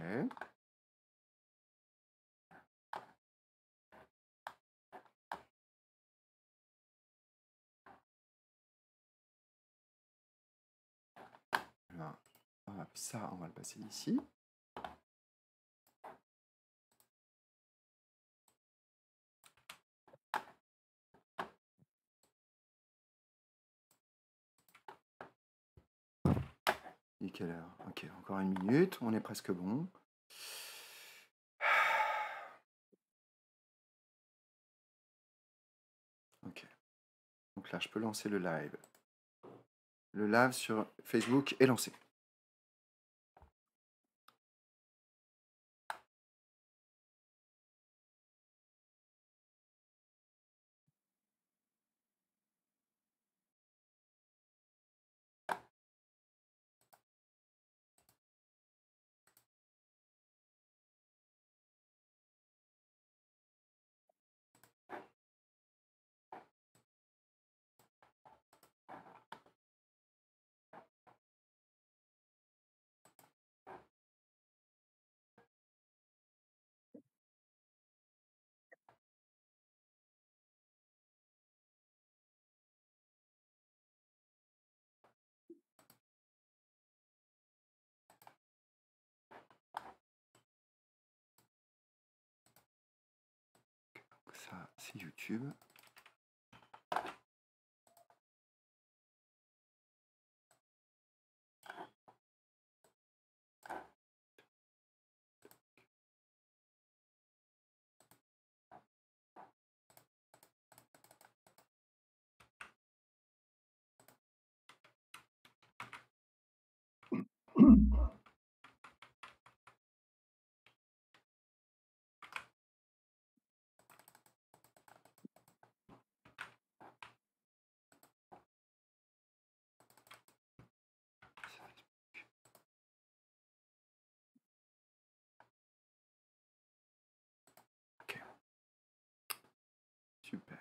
Voilà. Hop, ça, on va le passer ici. Il est quelle heure? Ok, encore 1 minute, on est presque bon. Ok. Donc là, je peux lancer le live. Le live sur Facebook est lancé. Donc ça, c'est YouTube. Ok. Super.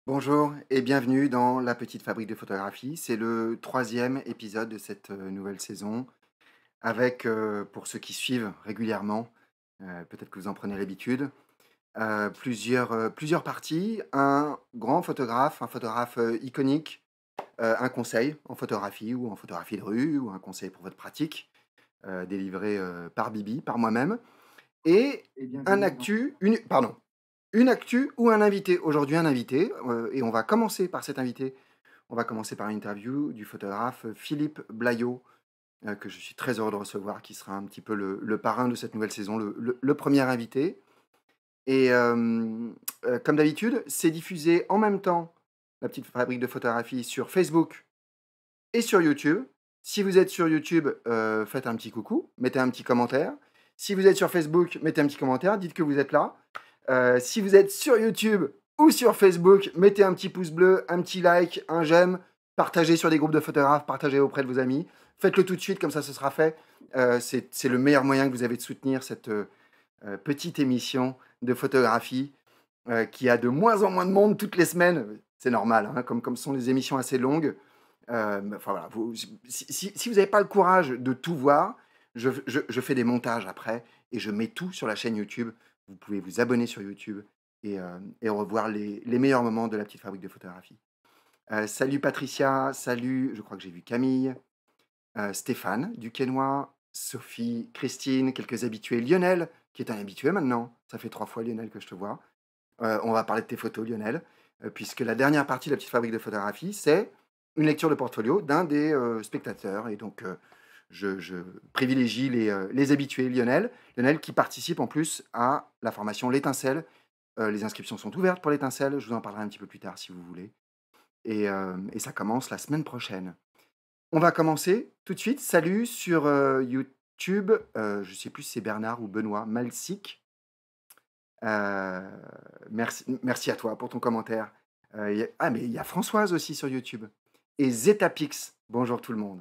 Bonjour et bienvenue dans La Petite Fabrique de Photographie. C'est le troisième épisode de cette nouvelle saison avec, pour ceux qui suivent régulièrement, peut-être que vous en prenez l'habitude, plusieurs parties. Un grand photographe, un photographe iconique, un conseil en photographie ou en photographie de rue ou un conseil pour votre pratique, délivré par Bibi, par moi-même. Et un actu, une actu ou un invité. Aujourd'hui, un invité, et on va commencer par cet invité. On va commencer par une interview du photographe Philippe Blaillot, que je suis très heureux de recevoir, qui sera un petit peu le parrain de cette nouvelle saison, le premier invité. Et comme d'habitude, c'est diffusé en même temps, la petite fabrique de photographie, sur Facebook et sur YouTube. Si vous êtes sur YouTube, faites un petit coucou, mettez un petit commentaire. Si vous êtes sur Facebook, mettez un petit commentaire, dites que vous êtes là. Si vous êtes sur YouTube ou sur Facebook, mettez un petit pouce bleu, un petit like, un j'aime, partagez sur des groupes de photographes, partagez auprès de vos amis. Faites-le tout de suite, comme ça ce sera fait. C'est le meilleur moyen que vous avez de soutenir cette petite émission de photographie qui a de moins en moins de monde toutes les semaines. C'est normal, hein, comme ce sont des émissions assez longues. Enfin, voilà, si vous n'avez pas le courage de tout voir, je fais des montages après et je mets tout sur la chaîne YouTube. Vous pouvez vous abonner sur YouTube et revoir les meilleurs moments de la petite fabrique de photographie. Salut Patricia, salut, je crois que j'ai vu Camille, Stéphane du Quesnoy, Sophie, Christine, quelques habitués, Lionel, qui est un habitué maintenant. Ça fait 3 fois Lionel que je te vois. On va parler de tes photos, Lionel, puisque la dernière partie de la petite fabrique de photographie, c'est une lecture de portfolio d'un des spectateurs. Et donc, je privilégie les habitués, Lionel. Lionel qui participe en plus à la formation L'Étincelle. Les inscriptions sont ouvertes pour L'Étincelle. Je vous en parlerai un petit peu plus tard si vous voulez. Et ça commence la semaine prochaine. On va commencer tout de suite. Salut sur YouTube. Je ne sais plus si c'est Bernard ou Benoît Malsic. Merci à toi pour ton commentaire. Mais il y a Françoise aussi sur YouTube. Et Zetapix. Bonjour tout le monde.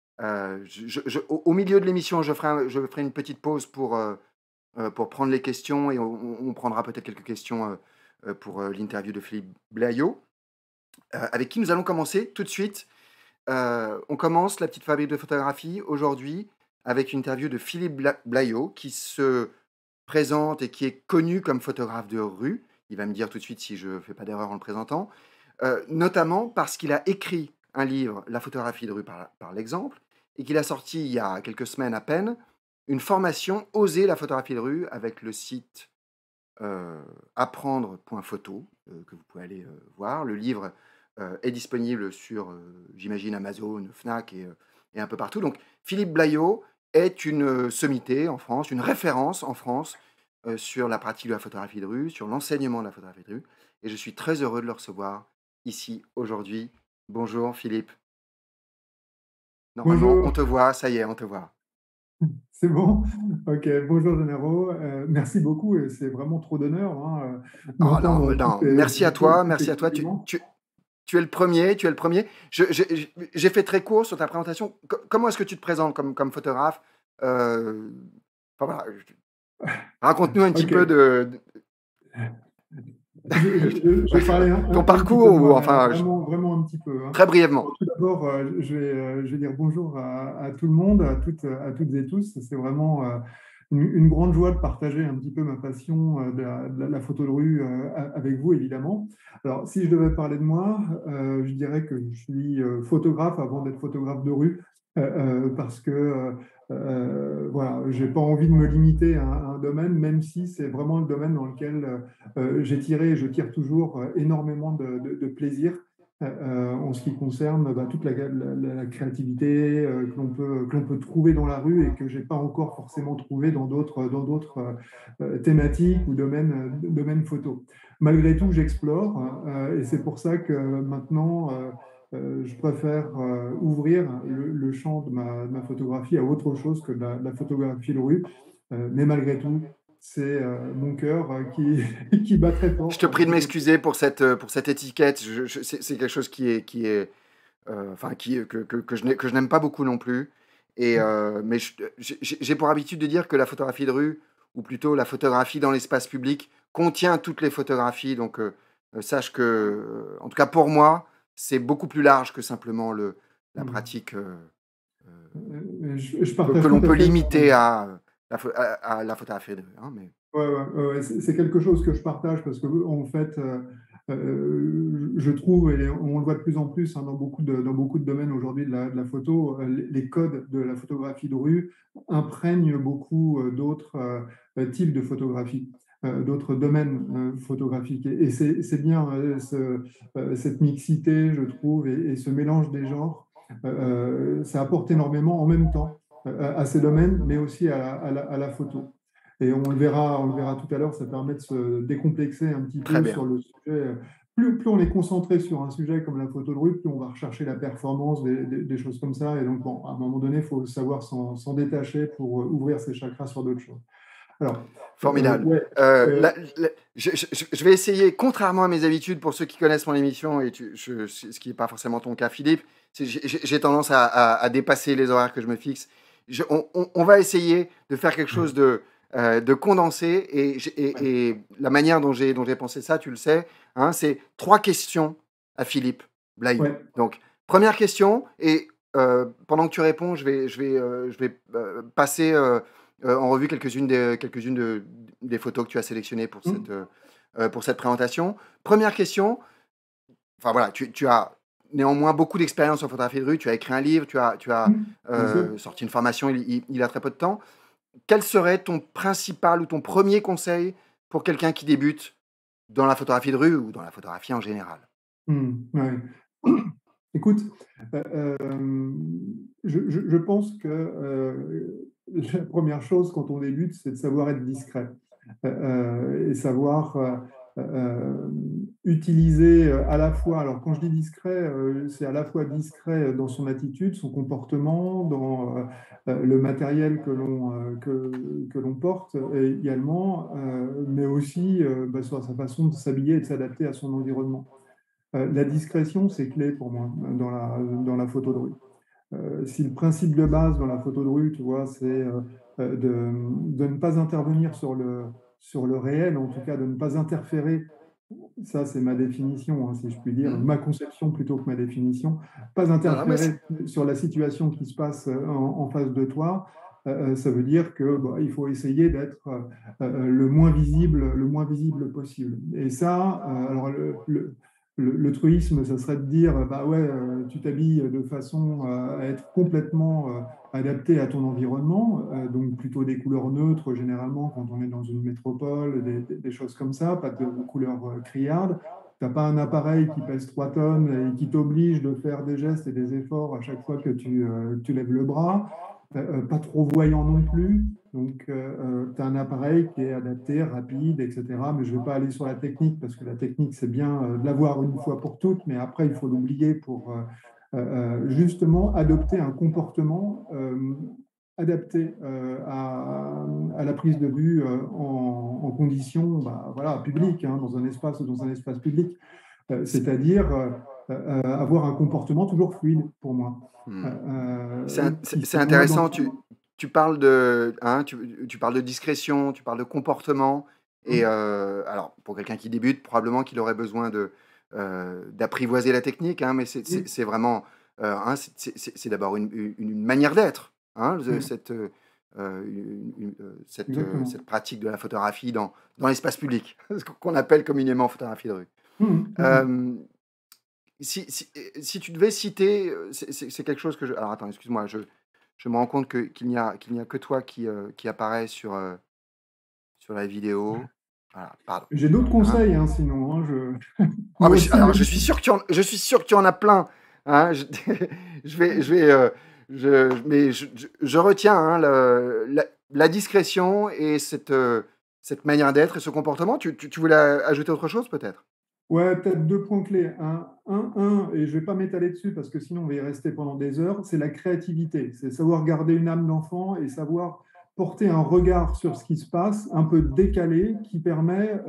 Au milieu de l'émission, je ferai une petite pause pour prendre les questions et on prendra peut-être quelques questions pour l'interview de Philippe Blaillot, avec qui nous allons commencer tout de suite. On commence la petite fabrique de photographie aujourd'hui avec une interview de Philippe Blaillot qui se présente et qui est connu comme photographe de rue. Il va me dire tout de suite si je ne fais pas d'erreur en le présentant. Notamment parce qu'il a écrit un livre, La photographie de rue par l'exemple, et qu'il a sorti il y a quelques semaines à peine une formation Oser la photographie de rue avec le site apprendre.photo que vous pouvez aller voir. Le livre est disponible sur, j'imagine, Amazon, Fnac et un peu partout. Donc, Philippe Blaillot est une sommité en France, une référence en France sur la pratique de la photographie de rue, sur l'enseignement de la photographie de rue. Et je suis très heureux de le recevoir ici aujourd'hui. Bonjour Philippe. Normalement, on Bonjour, te voit, ça y est, on te voit. c'est bon? Ok, bonjour Généraux. Merci beaucoup et c'est vraiment trop d'honneur Oh non, d'entendre non, merci à toi, tous tes merci à toi. compliments. Tu es le premier, tu es le premier. J'ai fait très court sur ta présentation. Comment est-ce que tu te présentes comme photographe? Euh, enfin, voilà, raconte-nous un petit Ok, peu je vais parler ton un petit peu parcours, de ou moi-même, enfin, vraiment un petit peu. très brièvement. Bon, tout d'abord, je vais dire bonjour à tout le monde, à toutes et tous. C'est vraiment une grande joie de partager un petit peu ma passion la photo de rue avec vous, évidemment. Alors, si je devais parler de moi, je dirais que je suis photographe avant d'être photographe de rue, parce que voilà, j'ai pas envie de me limiter à un domaine, même si c'est vraiment le domaine dans lequel j'ai tiré et je tire toujours énormément de plaisir en ce qui concerne toute la créativité que l'on peut trouver dans la rue et que j'ai pas encore forcément trouvé dans d'autres thématiques ou domaines photo. Malgré tout, j'explore et c'est pour ça que maintenant, je préfère ouvrir le champ de ma photographie à autre chose que de la photographie de rue. Mais malgré tout, c'est mon cœur qui bat très Je fort te pour la prie de photographie. m'excuser pour cette étiquette. C'est quelque chose enfin, que je n'aime pas beaucoup non plus. Mais j'ai pour habitude de dire que la photographie de rue, ou plutôt la photographie dans l'espace public, contient toutes les photographies. Donc, sache que, en tout cas pour moi, c'est beaucoup plus large que simplement la Mmh. pratique Je que partage tout l'on à peut fait. limiter à la photographie de rue, hein, mais Ouais, ouais, ouais, ouais, c'est quelque chose que je partage parce que en fait, je trouve, et on le voit de plus en plus hein, dans beaucoup de domaines aujourd'hui de la photo, les codes de la photographie de rue imprègnent beaucoup d'autres types de photographie, d'autres domaines photographiques. Et c'est bien cette mixité, je trouve, et ce mélange des genres, ça apporte énormément en même temps à ces domaines, mais aussi à la photo. Et on le verra tout à l'heure, ça permet de se décomplexer un petit très peu bien. sur le sujet. Plus on est concentré sur un sujet comme la photo de rue, plus on va rechercher la performance, des choses comme ça. Et donc, bon, à un moment donné, il faut savoir s'en détacher pour ouvrir ses chakras sur d'autres choses. Alors, Formidable. ouais, euh, Je vais essayer, contrairement à mes habitudes, pour ceux qui connaissent mon émission, et ce qui n'est pas forcément ton cas, Philippe, j'ai tendance à dépasser les horaires que je me fixe. On va essayer de faire quelque chose de condensé, ouais, et la manière dont j'ai pensé ça, tu le sais, hein, c'est 3 questions à Philippe Blahy. ouais, Donc, première question, et pendant que tu réponds, je vais passer en revue quelques-unes des photos que tu as sélectionnées hum, pour cette présentation. Première question, enfin voilà, tu as néanmoins beaucoup d'expérience en photographie de rue, tu as écrit un livre, tu as bien sûr. sorti une formation il y a très peu de temps. Quel serait ton principal ou ton premier conseil pour quelqu'un qui débute dans la photographie de rue ou dans la photographie en général? Ouais. Écoute, je pense que la première chose quand on débute, c'est de savoir être discret et savoir utiliser à la fois, alors quand je dis discret, c'est à la fois discret dans son attitude, son comportement, dans le matériel que l'on porte également, mais aussi bah, sur sa façon de s'habiller et de s'adapter à son environnement. La discrétion, c'est clé pour moi dans la photo de rue. Si le principe de base dans la photo de rue, tu vois, c'est de ne pas intervenir sur le réel, en tout cas de ne pas interférer, ça c'est ma définition, hein, si je puis dire, Hmm. ma conception plutôt que ma définition, pas Non, non, mais interférer sur la situation qui se passe en face de toi, ça veut dire que bah, il faut essayer d'être le moins visible possible. Et ça, alors le truisme, ça serait de dire, bah ouais, tu t'habilles de façon à être complètement adapté à ton environnement, donc plutôt des couleurs neutres généralement quand on est dans une métropole, des choses comme ça, pas de couleurs criardes. Tu n'as pas un appareil qui pèse 3 tonnes et qui t'oblige de faire des gestes et des efforts à chaque fois que tu lèves le bras. Pas trop voyant non plus. Donc, tu as un appareil qui est adapté, rapide, etc. Mais je ne vais pas aller sur la technique parce que la technique, c'est bien de l'avoir une fois pour toutes, mais après, il faut l'oublier pour justement adopter un comportement adapté à la prise de vue en conditions bah, voilà, publiques, hein, dans un espace public. C'est-à-dire avoir un comportement toujours fluide pour moi. hmm. Qui C'est soit moins dans intéressant. Tu parles de discrétion, tu parles de comportement. Et le... alors, pour quelqu'un qui débute, probablement qu'il aurait besoin d'apprivoiser la technique, hein, mais Oui, c'est vraiment, hein, c'est d'abord une manière d'être, hein, oui, exactement. cette pratique de la photographie dans l'espace public, ce qu'on appelle communément photographie de rue. Mhm, mhm. Euh, si tu devais citer, c'est quelque chose que je... Alors attends, excuse-moi, je me rends compte qu'il n'y a que toi qui apparaît sur la vidéo. Voilà, pardon. J'ai d'autres Hein. conseils, hein, sinon. Hein, Ah, moi mais aussi, alors, je suis sûr que tu en as plein. Hein. Je vais, mais je retiens hein, la discrétion et cette manière d'être et ce comportement. Tu voulais ajouter autre chose peut-être? ouais, peut-être deux points clés. Et je ne vais pas m'étaler dessus parce que sinon on va y rester pendant des heures, c'est la créativité. C'est savoir garder une âme d'enfant et savoir porter un regard sur ce qui se passe, un peu décalé, qui permet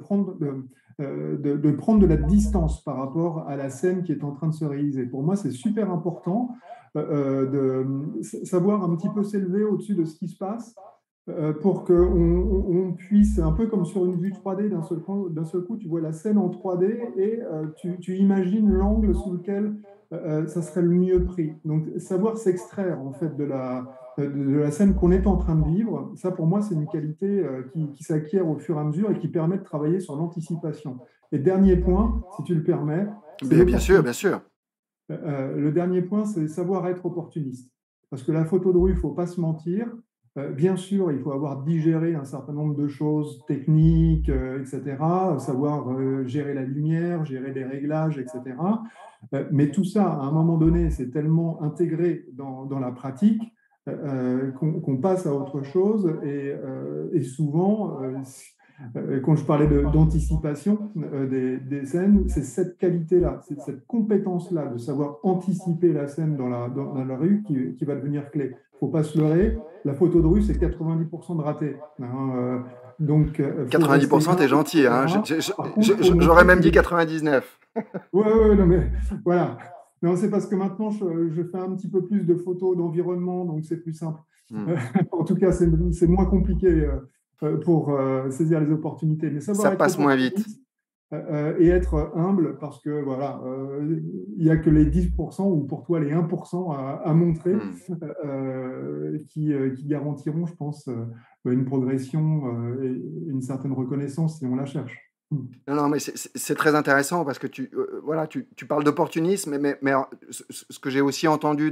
de prendre de la distance par rapport à la scène qui est en train de se réaliser. Pour moi, c'est super important de savoir un petit peu s'élever au-dessus de ce qui se passe pour qu'on on puisse, un peu comme sur une vue 3D, d'un seul coup, tu vois la scène en 3D et tu imagines l'angle sous lequel ça serait le mieux pris. Donc, savoir s'extraire en fait de la scène qu'on est en train de vivre, ça pour moi, c'est une qualité qui s'acquiert au fur et à mesure et qui permet de travailler sur l'anticipation. Et dernier point, si tu le permets, c'est Bien sûr, l'opportunité. bien sûr. Le dernier point, c'est savoir être opportuniste. Parce que la photo de rue, il ne faut pas se mentir. Bien sûr, il faut avoir digéré un certain nombre de choses techniques, etc., savoir gérer la lumière, gérer les réglages, etc. Mais tout ça, à un moment donné, c'est tellement intégré dans la pratique qu'on passe à autre chose. Et souvent, quand je parlais d'anticipation des scènes, c'est cette qualité-là, c'est cette compétence-là de savoir anticiper la scène dans la rue qui va devenir clé. Il ne faut pas se leurrer, la photo de rue, c'est 90% de raté. Hein, donc, il faut rester 90%, t'es humble, gentil, hein. etc. Par contre, il faut J'aurais montrer que même dit les... 99. Ouais, ouais, non, mais voilà. Non, c'est parce que maintenant, je fais un petit peu plus de photos d'environnement, donc c'est plus simple. Hmm. Euh, En tout cas, c'est moins compliqué pour saisir les opportunités. Mais Ça savoir être passe moins vite. opportuniste et être humble, parce que voilà, il n'y a que les 10% ou pour toi les 1% à montrer Hmm. qui garantiront, je pense, une progression et une certaine reconnaissance si on la cherche. Mm. Non, non, mais c'est très intéressant parce que voilà, tu parles d'opportunisme, mais alors, ce que j'ai aussi entendu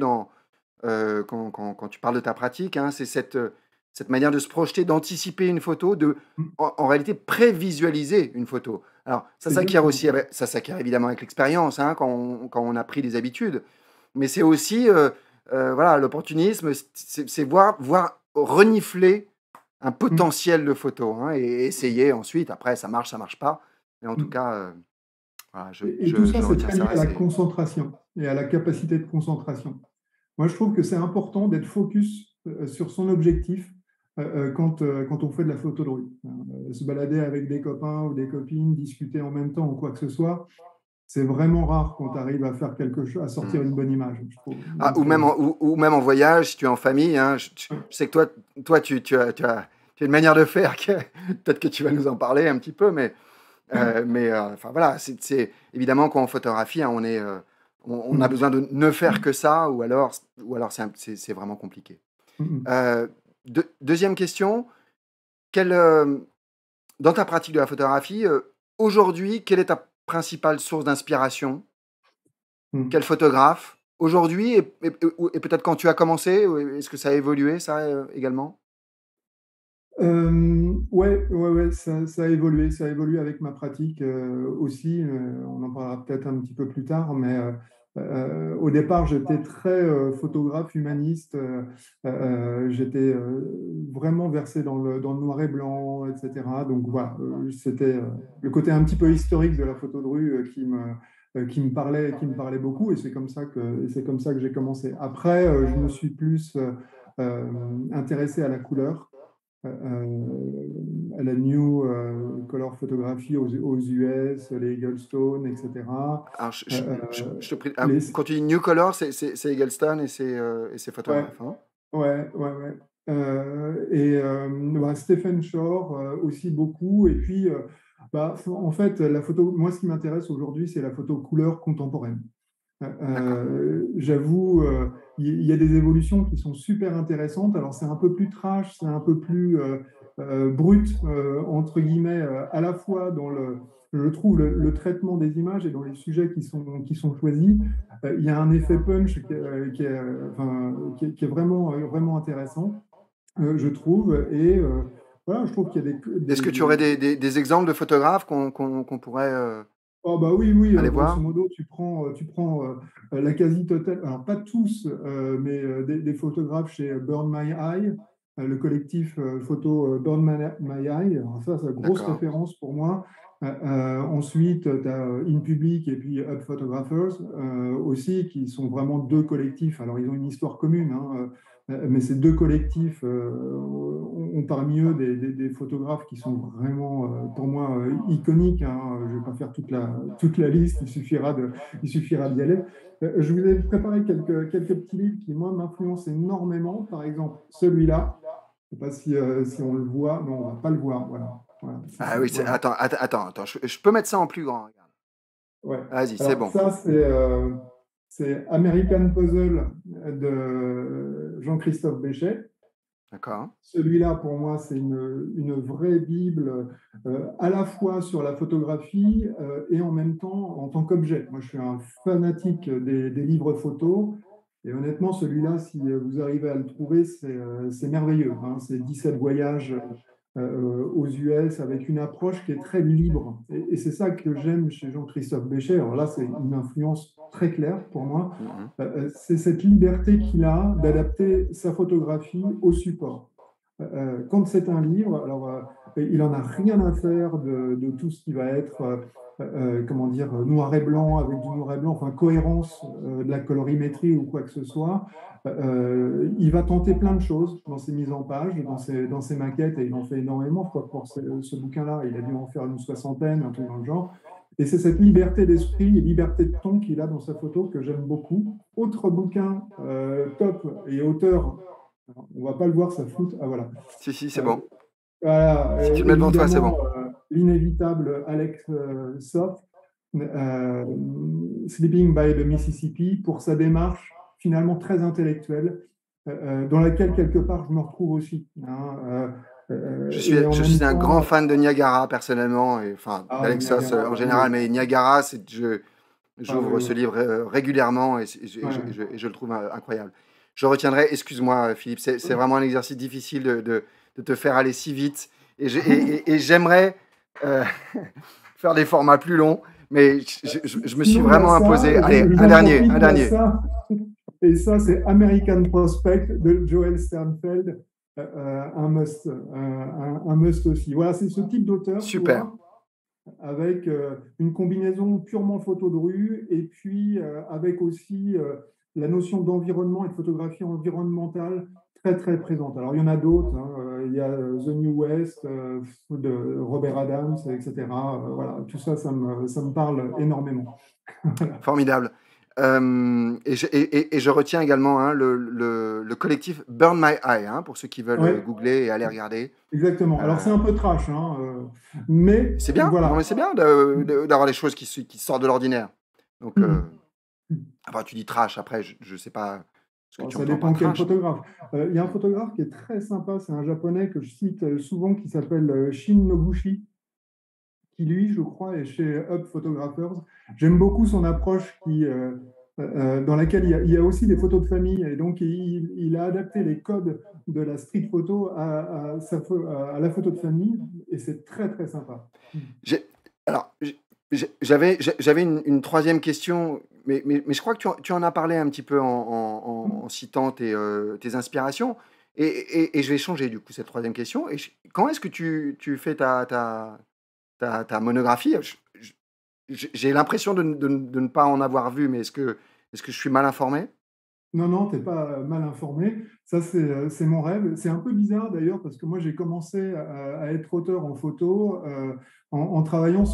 quand tu parles de ta pratique, hein, c'est cette manière de se projeter, d'anticiper une photo, Mm. en réalité prévisualiser une photo. Alors, Exactement. ça s'acquiert évidemment avec l'expérience, hein, quand on a pris des habitudes, mais c'est aussi, voilà, l'opportunisme, c'est voir renifler un Mm. potentiel de photo, hein, et essayer ensuite. Après, ça marche pas. Mais en tout Mm. cas, voilà, Et tout ça, je c'est retiens très lié ça. à la concentration et à la capacité de concentration. Moi, je trouve que c'est important d'être focus sur son objectif quand on fait de la photo de rue. Se balader avec des copains ou des copines, discuter en même temps ou quoi que ce soit, c'est vraiment rare quand tu arrives à faire quelque chose, à sortir Hmm. une bonne image, je trouve. Ah, Donc, ou même en voyage, si tu es en famille, hein, je sais que toi tu as une manière de faire que peut-être que tu vas nous en parler un petit peu, enfin voilà, évidemment quand on photographie, hein, on a besoin de ne faire que ça, ou alors c'est vraiment compliqué. Euh, Deuxième question, quelle, dans ta pratique de la photographie, aujourd'hui, quelle est ta principale source d'inspiration? Quel photographe? Aujourd'hui et peut-être quand tu as commencé, est-ce que ça a évolué ça, également? Ouais, ouais, ouais, ça a évolué. Ça a évolué avec ma pratique aussi. On en parlera peut-être un petit peu plus tard, mais au départ, j'étais très photographe humaniste. J'étais vraiment versé dans le noir et blanc, etc. Donc voilà, c'était le côté un petit peu historique de la photo de rue qui me parlait beaucoup, et c'est comme ça que j'ai commencé. Après, je me suis plus intéressé à la couleur, à la New Color Photographie aux US, les Eaglestone, etc. Alors je te prie, Les, quand tu dis New Color, c'est Eggleston et c'est ouais, photographe, hein? ouais, ouais, ouais. Bah, Stephen Shore aussi beaucoup. Et puis, en fait, la photo, moi, ce qui m'intéresse aujourd'hui, c'est la photo couleur contemporaine. D'accord. J'avoue, il y a des évolutions qui sont super intéressantes. Alors, c'est un peu plus trash, c'est un peu plus brut, entre guillemets, à la fois je trouve, le traitement des images et dans les sujets qui sont choisis. Il y a un effet punch qui est vraiment, vraiment intéressant, je trouve. Et voilà, je trouve qu'il y a Est-ce que tu aurais des exemples de photographes qu'on pourrait, oh bah oui, oui, aller grosso voir? modo, tu prends la quasi-totale, alors pas tous, mais des photographes chez Burn My Eye, le collectif photo Burn My Eye. Alors ça, c'est la grosse D'accord, référence pour moi. Ensuite, tu as In Public et puis Up Photographers aussi, qui sont vraiment deux collectifs. Alors, ils ont une histoire commune, hein, mais ces deux collectifs ont parmi eux des photographes qui sont vraiment, pour moi, iconiques, hein. Je ne vais pas faire toute la liste, il suffira d'y aller. Je vous ai préparé quelques petits livres qui, moi, m'influencent énormément. Par exemple, celui-là. Je sais pas si on le voit. Non, on va pas le voir. Voilà. Voilà, c'est Ah ça. oui, Voilà. attends, je peux mettre ça en plus grand, regarde. Ouais. Vas-y, c'est Alors bon. ça, c'est American Puzzle de Jean-Christophe Béchet. D'accord. Celui-là, pour moi, c'est une vraie Bible, à la fois sur la photographie et en même temps en tant qu'objet. Moi, je suis un fanatique des livres photos. Et honnêtement, celui-là, si vous arrivez à le trouver, c'est merveilleux, hein. C'est 17 voyages aux US avec une approche qui est très libre. Et c'est ça que j'aime chez Jean-Christophe Béchet. Alors là, c'est une influence très claire pour moi. Mhm. C'est cette liberté qu'il a d'adapter sa photographie au support. Quand c'est un livre, alors il en a rien à faire de tout ce qui va être, comment dire, noir et blanc avec du noir et blanc, enfin cohérence de la colorimétrie ou quoi que ce soit. Il va tenter plein de choses dans ses mises en page, dans ses maquettes, et il en fait énormément. Je crois que pour ce bouquin-là, il a dû en faire une soixantaine, un truc dans le genre. Et c'est cette liberté d'esprit et liberté de ton qu'il a dans sa photo que j'aime beaucoup. Autre bouquin top et auteur, on ne va pas le voir, ça floute. Ah voilà. Si, c'est Euh, bon. voilà, Si tu le mets devant toi, c'est bon. évidemment, l'inévitable Alex Soff, Sleeping by the Mississippi, pour sa démarche finalement très intellectuelle, dans laquelle quelque part je me retrouve aussi, hein, et en Je même suis un grand temps, fan de Niagara, personnellement, et enfin d'Alexos Niagara, en oui, général, mais Niagara, oui, j'ouvre ce oui. livre régulièrement Ouais. et je le trouve incroyable. Je retiendrai, excuse-moi Philippe, c'est vraiment un exercice difficile de te faire aller si vite, et j'aimerais euh, faire des formats plus longs, mais je me suis Sinon, il y a vraiment ça, imposé. Allez, j'en profite, un il y a dernier. ça. Et ça, c'est American Prospect de Joel Sternfeld, un must aussi. Voilà, c'est ce type d'auteur, tu Super, vois, avec une combinaison purement photo de rue et puis avec aussi la notion d'environnement et de photographie environnementale très très présente. Alors il y en a d'autres, hein, il y a The New West de Robert Adams, etc. Voilà, tout ça, ça me parle énormément. Voilà. formidable. Et je retiens également, hein, le collectif Burn My Eye, hein, pour ceux qui veulent Ouais, googler et aller regarder. exactement. Alors c'est Euh, un peu trash, hein, mais c'est bien, non voilà. mais c'est bien d'avoir des choses qui sortent de l'ordinaire. Donc, enfin, tu dis trash, après, je ne sais pas ce que Bon, tu ça entends par dépend quel trash. photographe. Il y a un Mm. photographe qui est très sympa, c'est un japonais que je cite souvent qui s'appelle Shin Noguchi, qui lui, je crois, est chez Up Photographers. J'aime beaucoup son approche dans laquelle il y a aussi des photos de famille, et donc il a adapté les codes de la street photo à la photo de famille, et c'est très très sympa. J'ai- alors, j'avais une troisième question, mais je crois que tu en as parlé un petit peu en citant tes inspirations. Et je vais changer du coup cette troisième question. Quand est-ce que tu fais ta monographie? J'ai l'impression de ne pas en avoir vu, mais est-ce que je suis mal informé? Non, non, t'es pas mal informé. Ça, c'est mon rêve. C'est un peu bizarre d'ailleurs parce que moi, j'ai commencé à être auteur en photo en travaillant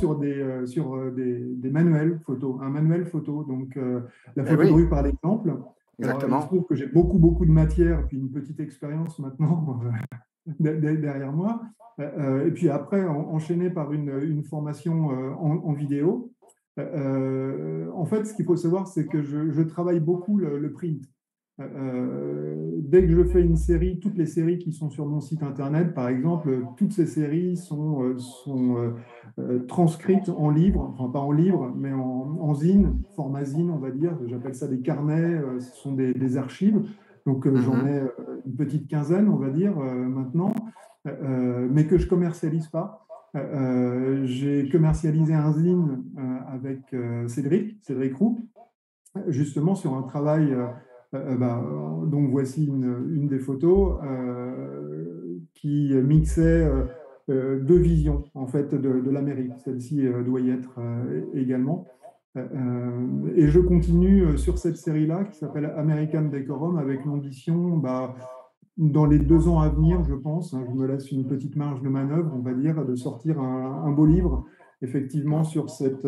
des manuels photo, un manuel photo, donc la Eh photo de oui, rue par l'exemple. Alors, il se exactement. trouve que j'ai beaucoup, beaucoup de matière, puis une petite expérience maintenant derrière moi. Et puis après, enchaîné par une formation en vidéo. En fait, ce qu'il faut savoir, c'est que je travaille beaucoup le print. Dès que je fais une série, toutes les séries qui sont sur mon site internet, par exemple, toutes ces séries sont transcrites en livre, enfin pas en livre, mais en zine, format zine, on va dire. J'appelle ça des carnets, ce sont des archives. Donc j'en Mhm, ai une petite quinzaine, on va dire, maintenant, mais que je commercialise pas. J'ai commercialisé un zine avec Cédric Roux, justement sur un travail. Donc voici une des photos qui mixait deux visions en fait de l'Amérique. Celle-ci doit y être également. Et je continue sur cette série-là qui s'appelle American Decorum avec l'ambition, dans les 2 ans à venir, je pense, hein, je me laisse une petite marge de manœuvre, on va dire, de sortir un beau livre, effectivement, sur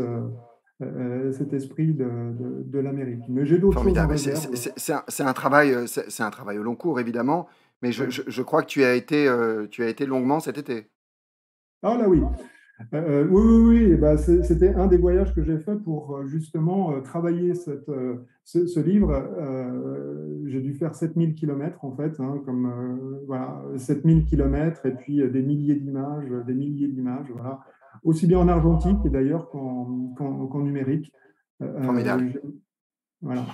cet esprit de l'Amérique. Mais j'ai d'autres choses en formidable. réserve. C'est un travail, c'est un travail au long cours, évidemment, Mais Ouais. je crois que tu as été longuement cet été. Ah là, oui. Oui, oui, oui, bah, c'était un des voyages que j'ai fait pour justement travailler ce livre. J'ai dû faire 7 000 kilomètres en fait, hein, comme voilà, 7 000 kilomètres et puis des milliers d'images, voilà. Aussi bien en argentique et d'ailleurs qu'en numérique. Formidable. Voilà.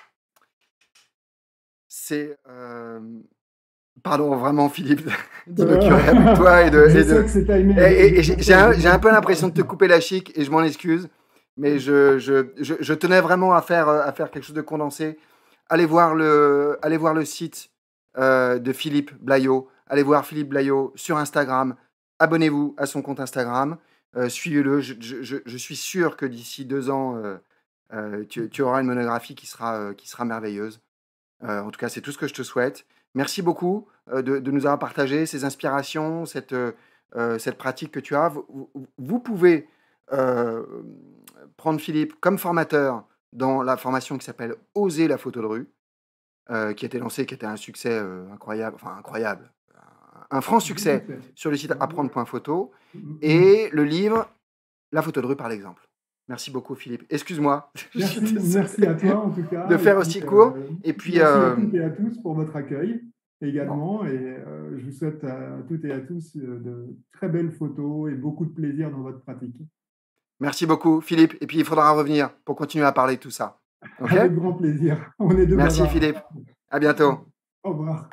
C'est, pardon, vraiment, Philippe, d'inaugurer avec toi et de, Je et sais de, que c'est timé. et j'ai un peu l'impression de te couper la chic et je m'en excuse, mais je tenais vraiment à faire quelque chose de condensé. Allez voir le site de Philippe Blaillot. Allez voir Philippe Blaillot sur Instagram. Abonnez-vous à son compte Instagram. Suivez-le. Je suis sûr que d'ici 2 ans, tu auras une monographie qui sera merveilleuse. En tout cas, c'est tout ce que je te souhaite. Merci beaucoup de nous avoir partagé ces inspirations, cette pratique que tu as. Vous pouvez euh, prendre Philippe comme formateur dans la formation qui s'appelle Oser la photo de rue, qui a été lancée, qui était un succès incroyable, enfin incroyable, un franc Gros succès succès. sur le site apprendre.photo, Mm. et le livre La photo de rue par l'exemple. Merci beaucoup Philippe. Excuse-moi, je suis Merci, désolé merci à toi en tout de cas. Et faire puis, aussi court. Et puis, merci à toutes et à tous pour votre accueil bon, également. Et je vous souhaite à toutes et à tous de très belles photos et beaucoup de plaisir dans votre pratique. merci beaucoup, Philippe. Et puis, il faudra revenir pour continuer à parler de tout ça. OK? Avec grand plaisir. On est deux Merci, bavards. Philippe. À bientôt. Au revoir.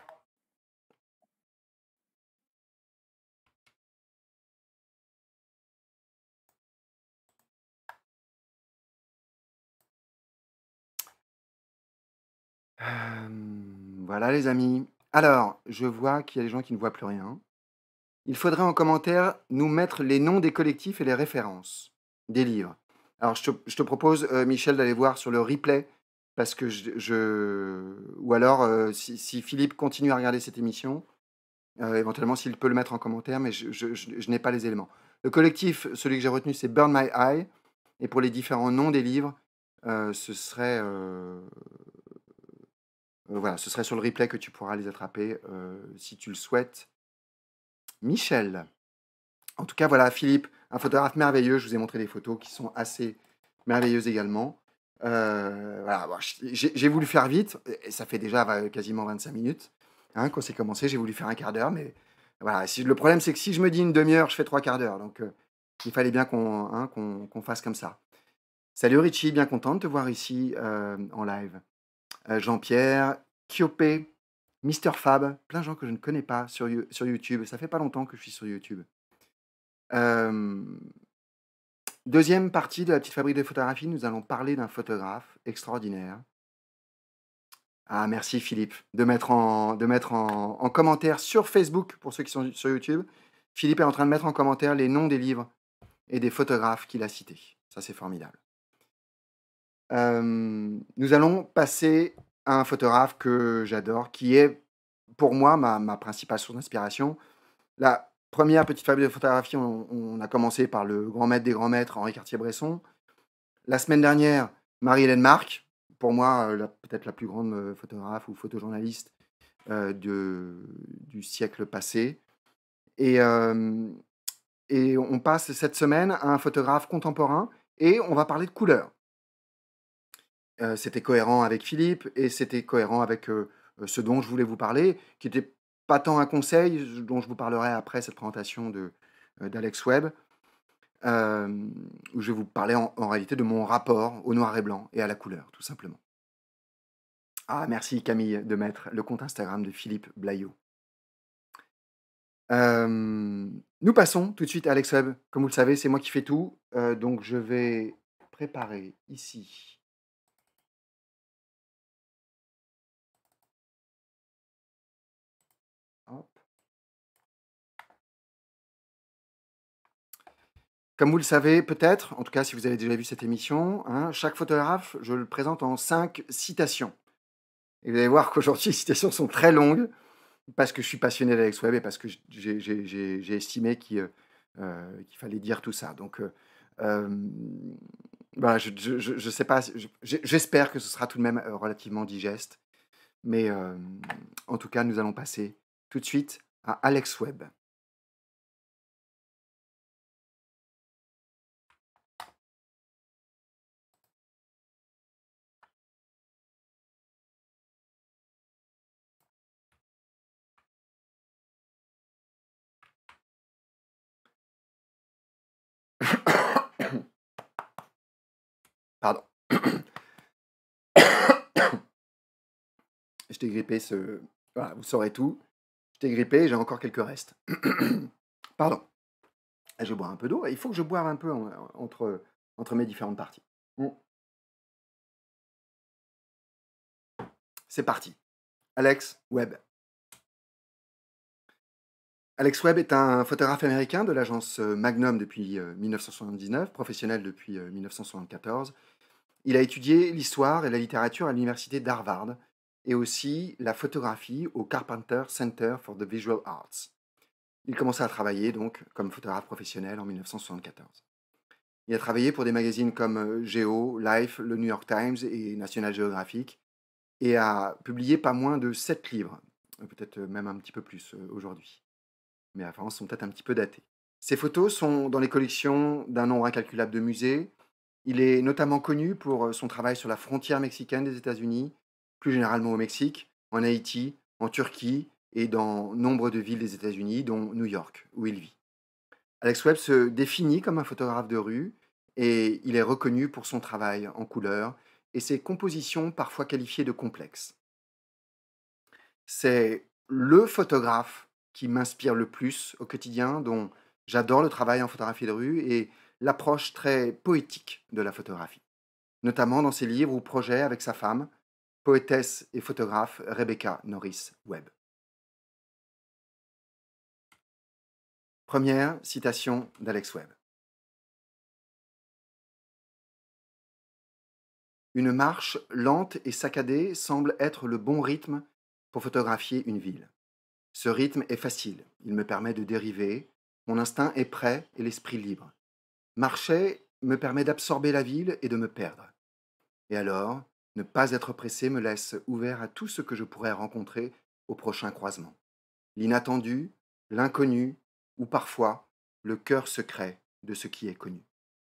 Voilà, les amis. Alors, je vois qu'il y a des gens qui ne voient plus rien. Il faudrait en commentaire nous mettre les noms des collectifs et les références des livres. Alors, je te propose, Michel, d'aller voir sur le replay, parce que ou alors, si Philippe continue à regarder cette émission, éventuellement s'il peut le mettre en commentaire, mais je n'ai pas les éléments. Le collectif, celui que j'ai retenu, c'est Burn My Eye. Et pour les différents noms des livres, ce serait, voilà, ce serait sur le replay que tu pourras les attraper si tu le souhaites. Michel. En tout cas, voilà, Philippe, un photographe merveilleux. Je vous ai montré des photos qui sont assez merveilleuses également. Voilà, bon, j'ai voulu faire vite, et ça fait déjà quasiment 25 minutes hein, quand c'est commencé. J'ai voulu faire un quart d'heure, mais voilà, le problème, c'est que si je me dis une demi-heure, je fais 3 quarts d'heure. Donc, il fallait bien qu'on fasse comme ça. Salut Richie, bien content de te voir ici en live. Jean-Pierre, Kiopé, Mister Fab, plein de gens que je ne connais pas sur YouTube. Ça fait pas longtemps que je suis sur YouTube. Deuxième partie de la petite fabrique de photographie, nous allons parler d'un photographe extraordinaire. Ah, merci Philippe de mettre en commentaire sur Facebook, pour ceux qui sont sur YouTube. Philippe est en train de mettre en commentaire les noms des livres et des photographes qu'il a cités. Ça, c'est formidable. Nous allons passer à un photographe que j'adore, qui est pour moi ma principale source d'inspiration. La première petite fabrique de photographie, on a commencé par le grand maître des grands maîtres, Henri Cartier-Bresson. La semaine dernière, Marie-Hélène Marc, pour moi, peut-être la plus grande photographe ou photojournaliste du siècle passé. Et on passe cette semaine à un photographe contemporain et on va parler de couleurs. C'était cohérent avec Philippe et c'était cohérent avec ce dont je voulais vous parler, qui n'était pas tant un conseil, dont je vous parlerai après cette présentation d'Alex Webb, où je vais vous parler en réalité de mon rapport au noir et blanc et à la couleur, tout simplement. Ah, merci Camille de mettre le compte Instagram de Philippe Blaillot. Nous passons tout de suite à Alex Webb. Comme vous le savez, c'est moi qui fais tout, donc je vais préparer ici. Hop. Comme vous le savez peut-être, en tout cas si vous avez déjà vu cette émission, hein, chaque photographe, je le présente en 5 citations. Et vous allez voir qu'aujourd'hui, les citations sont très longues, parce que je suis passionné d'Alex Webb et parce que j'ai estimé qu'il fallait dire tout ça. Donc, voilà, je sais pas, j'espère que ce sera tout de même relativement digeste. Mais en tout cas, nous allons passer tout de suite à Alex Webb. Pardon. J'étais grippé, voilà, vous saurez tout. J'étais grippé, j'ai encore quelques restes. Pardon. Je vais boire un peu d'eau. Il faut que je boive un peu entre mes différentes parties. Mm. C'est parti. Alex Webb. Alex Webb est un photographe américain de l'agence Magnum depuis 1979, professionnel depuis 1974. Il a étudié l'histoire et la littérature à l'université d'Harvard et aussi la photographie au Carpenter Center for the Visual Arts. Il commença à travailler donc comme photographe professionnel en 1974. Il a travaillé pour des magazines comme Geo, Life, le New York Times et National Geographic et a publié pas moins de 7 livres, peut-être même un petit peu plus aujourd'hui. Mais avant, sont peut-être un petit peu datés. Ses photos sont dans les collections d'un nombre incalculable de musées. Il est notamment connu pour son travail sur la frontière mexicaine des États-Unis, plus généralement au Mexique, en Haïti, en Turquie et dans nombre de villes des États-Unis, dont New York, où il vit. Alex Webb se définit comme un photographe de rue et il est reconnu pour son travail en couleur et ses compositions parfois qualifiées de complexes. C'est le photographe qui m'inspire le plus au quotidien, dont j'adore le travail en photographie de rue et l'approche très poétique de la photographie, notamment dans ses livres ou projets avec sa femme, poétesse et photographe Rebecca Norris Webb. Première citation d'Alex Webb. Une marche lente et saccadée semble être le bon rythme pour photographier une ville. Ce rythme est facile, il me permet de dériver, mon instinct est prêt et l'esprit libre. Marcher me permet d'absorber la ville et de me perdre. Et alors, ne pas être pressé me laisse ouvert à tout ce que je pourrais rencontrer au prochain croisement. L'inattendu, l'inconnu, ou parfois le cœur secret de ce qui est connu.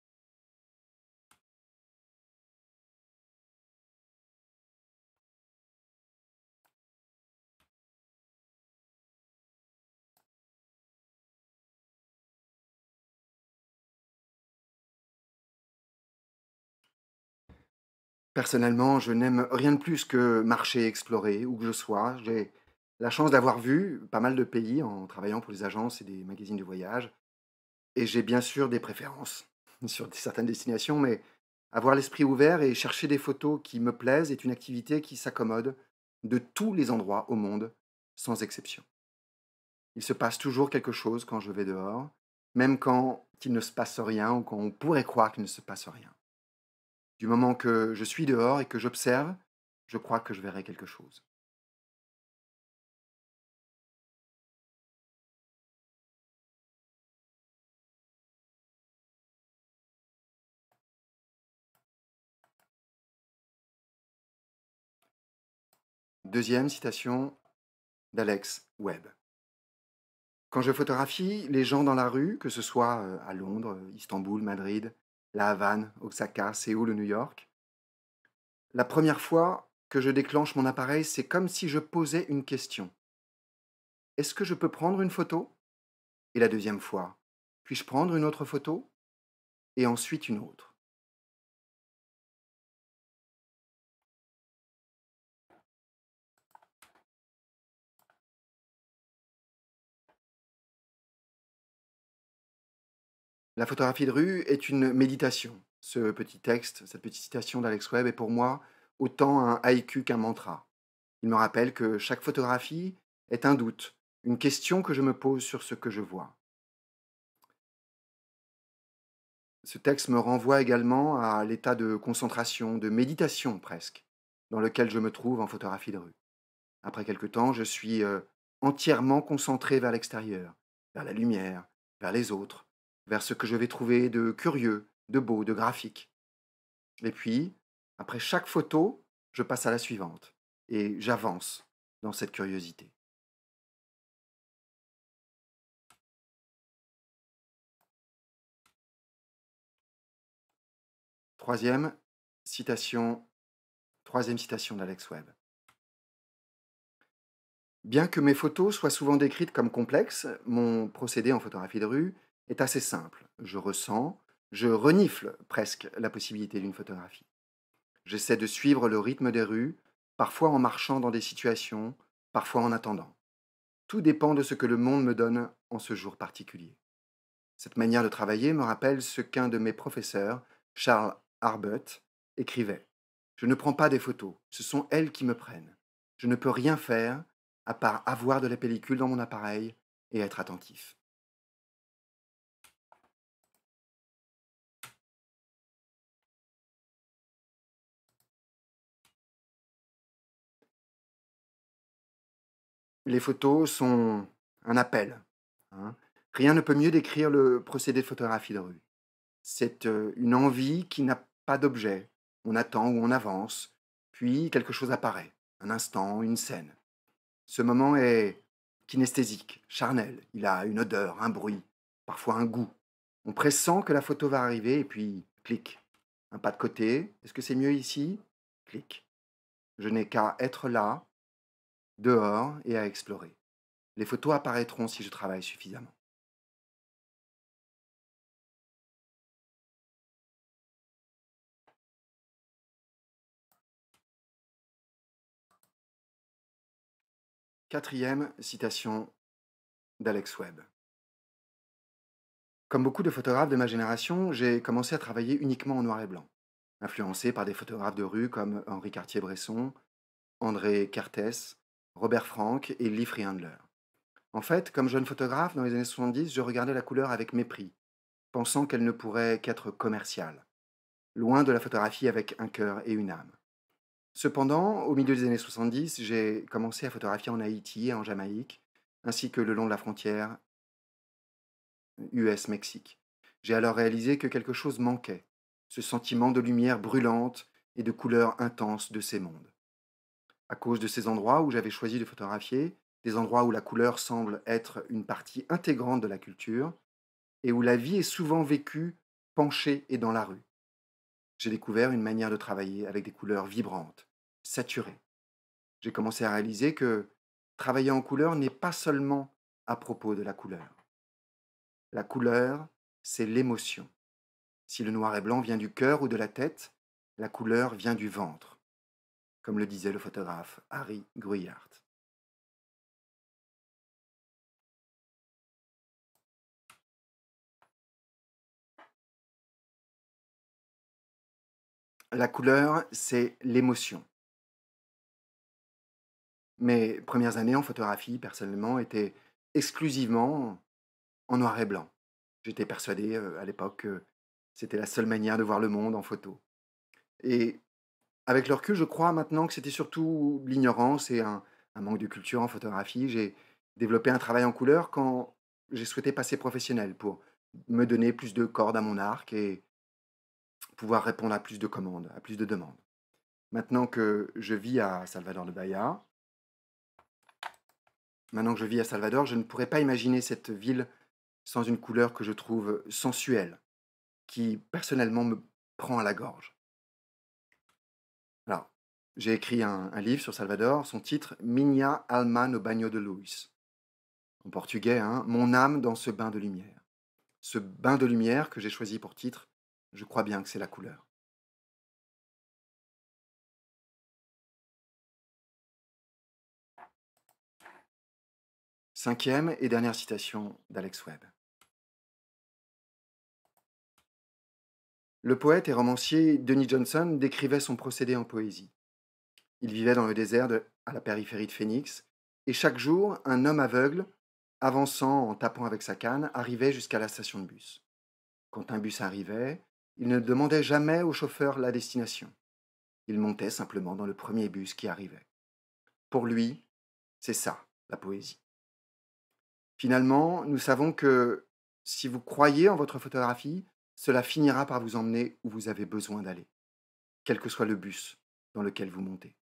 Personnellement, je n'aime rien de plus que marcher, explorer, où que je sois. J'ai la chance d'avoir vu pas mal de pays en travaillant pour les agences et des magazines de voyage. Et j'ai bien sûr des préférences sur certaines destinations, mais avoir l'esprit ouvert et chercher des photos qui me plaisent est une activité qui s'accommode de tous les endroits au monde, sans exception. Il se passe toujours quelque chose quand je vais dehors, même quand il ne se passe rien ou quand on pourrait croire qu'il ne se passe rien. Du moment que je suis dehors et que j'observe, je crois que je verrai quelque chose. Deuxième citation d'Alex Webb. Quand je photographie les gens dans la rue, que ce soit à Londres, Istanbul, Madrid, La Havane, Osaka, Séoul ou New York, la première fois que je déclenche mon appareil, c'est comme si je posais une question. Est-ce que je peux prendre une photo? Et la deuxième fois, puis-je prendre une autre photo? Et ensuite une autre. La photographie de rue est une méditation. Ce petit texte, cette petite citation d'Alex Webb est pour moi autant un haïku qu'un mantra. Il me rappelle que chaque photographie est un doute, une question que je me pose sur ce que je vois. Ce texte me renvoie également à l'état de concentration, de méditation presque, dans lequel je me trouve en photographie de rue. Après quelque temps, je suis entièrement concentré vers l'extérieur, vers la lumière, vers les autres, vers ce que je vais trouver de curieux, de beau, de graphique. Et puis, après chaque photo, je passe à la suivante et j'avance dans cette curiosité. Troisième citation, troisième citation d'Alex Webb. Bien que mes photos soient souvent décrites comme complexes, mon procédé en photographie de rue est assez simple. Je ressens, je renifle presque la possibilité d'une photographie. J'essaie de suivre le rythme des rues, parfois en marchant dans des situations, parfois en attendant. Tout dépend de ce que le monde me donne en ce jour particulier. Cette manière de travailler me rappelle ce qu'un de mes professeurs, Charles Arbut, écrivait. Je ne prends pas des photos, ce sont elles qui me prennent. Je ne peux rien faire à part avoir de la pellicule dans mon appareil et être attentif. Les photos sont un appel, hein. Rien ne peut mieux décrire le procédé de photographie de rue. C'est une envie qui n'a pas d'objet. On attend ou on avance, puis quelque chose apparaît. Un instant, une scène. Ce moment est kinesthésique, charnel. Il a une odeur, un bruit, parfois un goût. On pressent que la photo va arriver et puis, clic. Un pas de côté. Est-ce que c'est mieux ici? Clic. Je n'ai qu'à être là, dehors et à explorer. Les photos apparaîtront si je travaille suffisamment. Quatrième citation d'Alex Webb. Comme beaucoup de photographes de ma génération, j'ai commencé à travailler uniquement en noir et blanc, influencé par des photographes de rue comme Henri Cartier-Bresson, André Kertész, Robert Frank et Lee Friedlander. En fait, comme jeune photographe, dans les années 70, je regardais la couleur avec mépris, pensant qu'elle ne pourrait qu'être commerciale, loin de la photographie avec un cœur et une âme. Cependant, au milieu des années 70, j'ai commencé à photographier en Haïti et en Jamaïque, ainsi que le long de la frontière US-Mexique. J'ai alors réalisé que quelque chose manquait, ce sentiment de lumière brûlante et de couleurs intenses de ces mondes. À cause de ces endroits où j'avais choisi de photographier, des endroits où la couleur semble être une partie intégrante de la culture et où la vie est souvent vécue penchée et dans la rue. J'ai découvert une manière de travailler avec des couleurs vibrantes, saturées. J'ai commencé à réaliser que travailler en couleur n'est pas seulement à propos de la couleur. La couleur, c'est l'émotion. Si le noir et blanc vient du cœur ou de la tête, la couleur vient du ventre, comme le disait le photographe Harry Gruyaert. La couleur, c'est l'émotion. Mes premières années en photographie, personnellement, étaient exclusivement en noir et blanc. J'étais persuadé à l'époque que c'était la seule manière de voir le monde en photo. Et avec le recul, je crois maintenant que c'était surtout l'ignorance et un manque de culture en photographie. J'ai développé un travail en couleur quand j'ai souhaité passer professionnel pour me donner plus de cordes à mon arc et pouvoir répondre à plus de commandes, à plus de demandes. Maintenant que je vis à Salvador de Bahia, maintenant que je vis à Salvador, je ne pourrais pas imaginer cette ville sans une couleur que je trouve sensuelle, qui personnellement me prend à la gorge. Alors, j'ai écrit un livre sur Salvador, son titre Minha alma no banho de luz. En portugais, hein, Mon âme dans ce bain de lumière. Ce bain de lumière que j'ai choisi pour titre, je crois bien que c'est la couleur. Cinquième et dernière citation d'Alex Webb. Le poète et romancier Denis Johnson décrivait son procédé en poésie. Il vivait dans le désert à la périphérie de Phoenix, et chaque jour, un homme aveugle, avançant en tapant avec sa canne, arrivait jusqu'à la station de bus. Quand un bus arrivait, il ne demandait jamais au chauffeur la destination. Il montait simplement dans le premier bus qui arrivait. Pour lui, c'est ça, la poésie. Finalement, nous savons que si vous croyez en votre photographie, cela finira par vous emmener où vous avez besoin d'aller, quel que soit le bus dans lequel vous montez.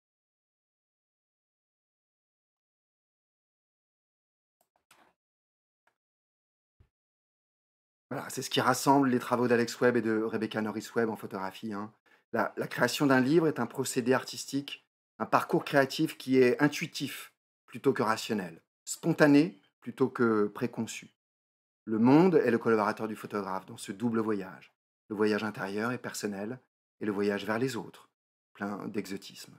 Voilà, c'est ce qui rassemble les travaux d'Alex Webb et de Rebecca Norris Webb en photographie, hein. La création d'un livre est un procédé artistique, un parcours créatif qui est intuitif plutôt que rationnel, spontané plutôt que préconçu. Le monde est le collaborateur du photographe dans ce double voyage, le voyage intérieur et personnel et le voyage vers les autres, plein d'exotisme.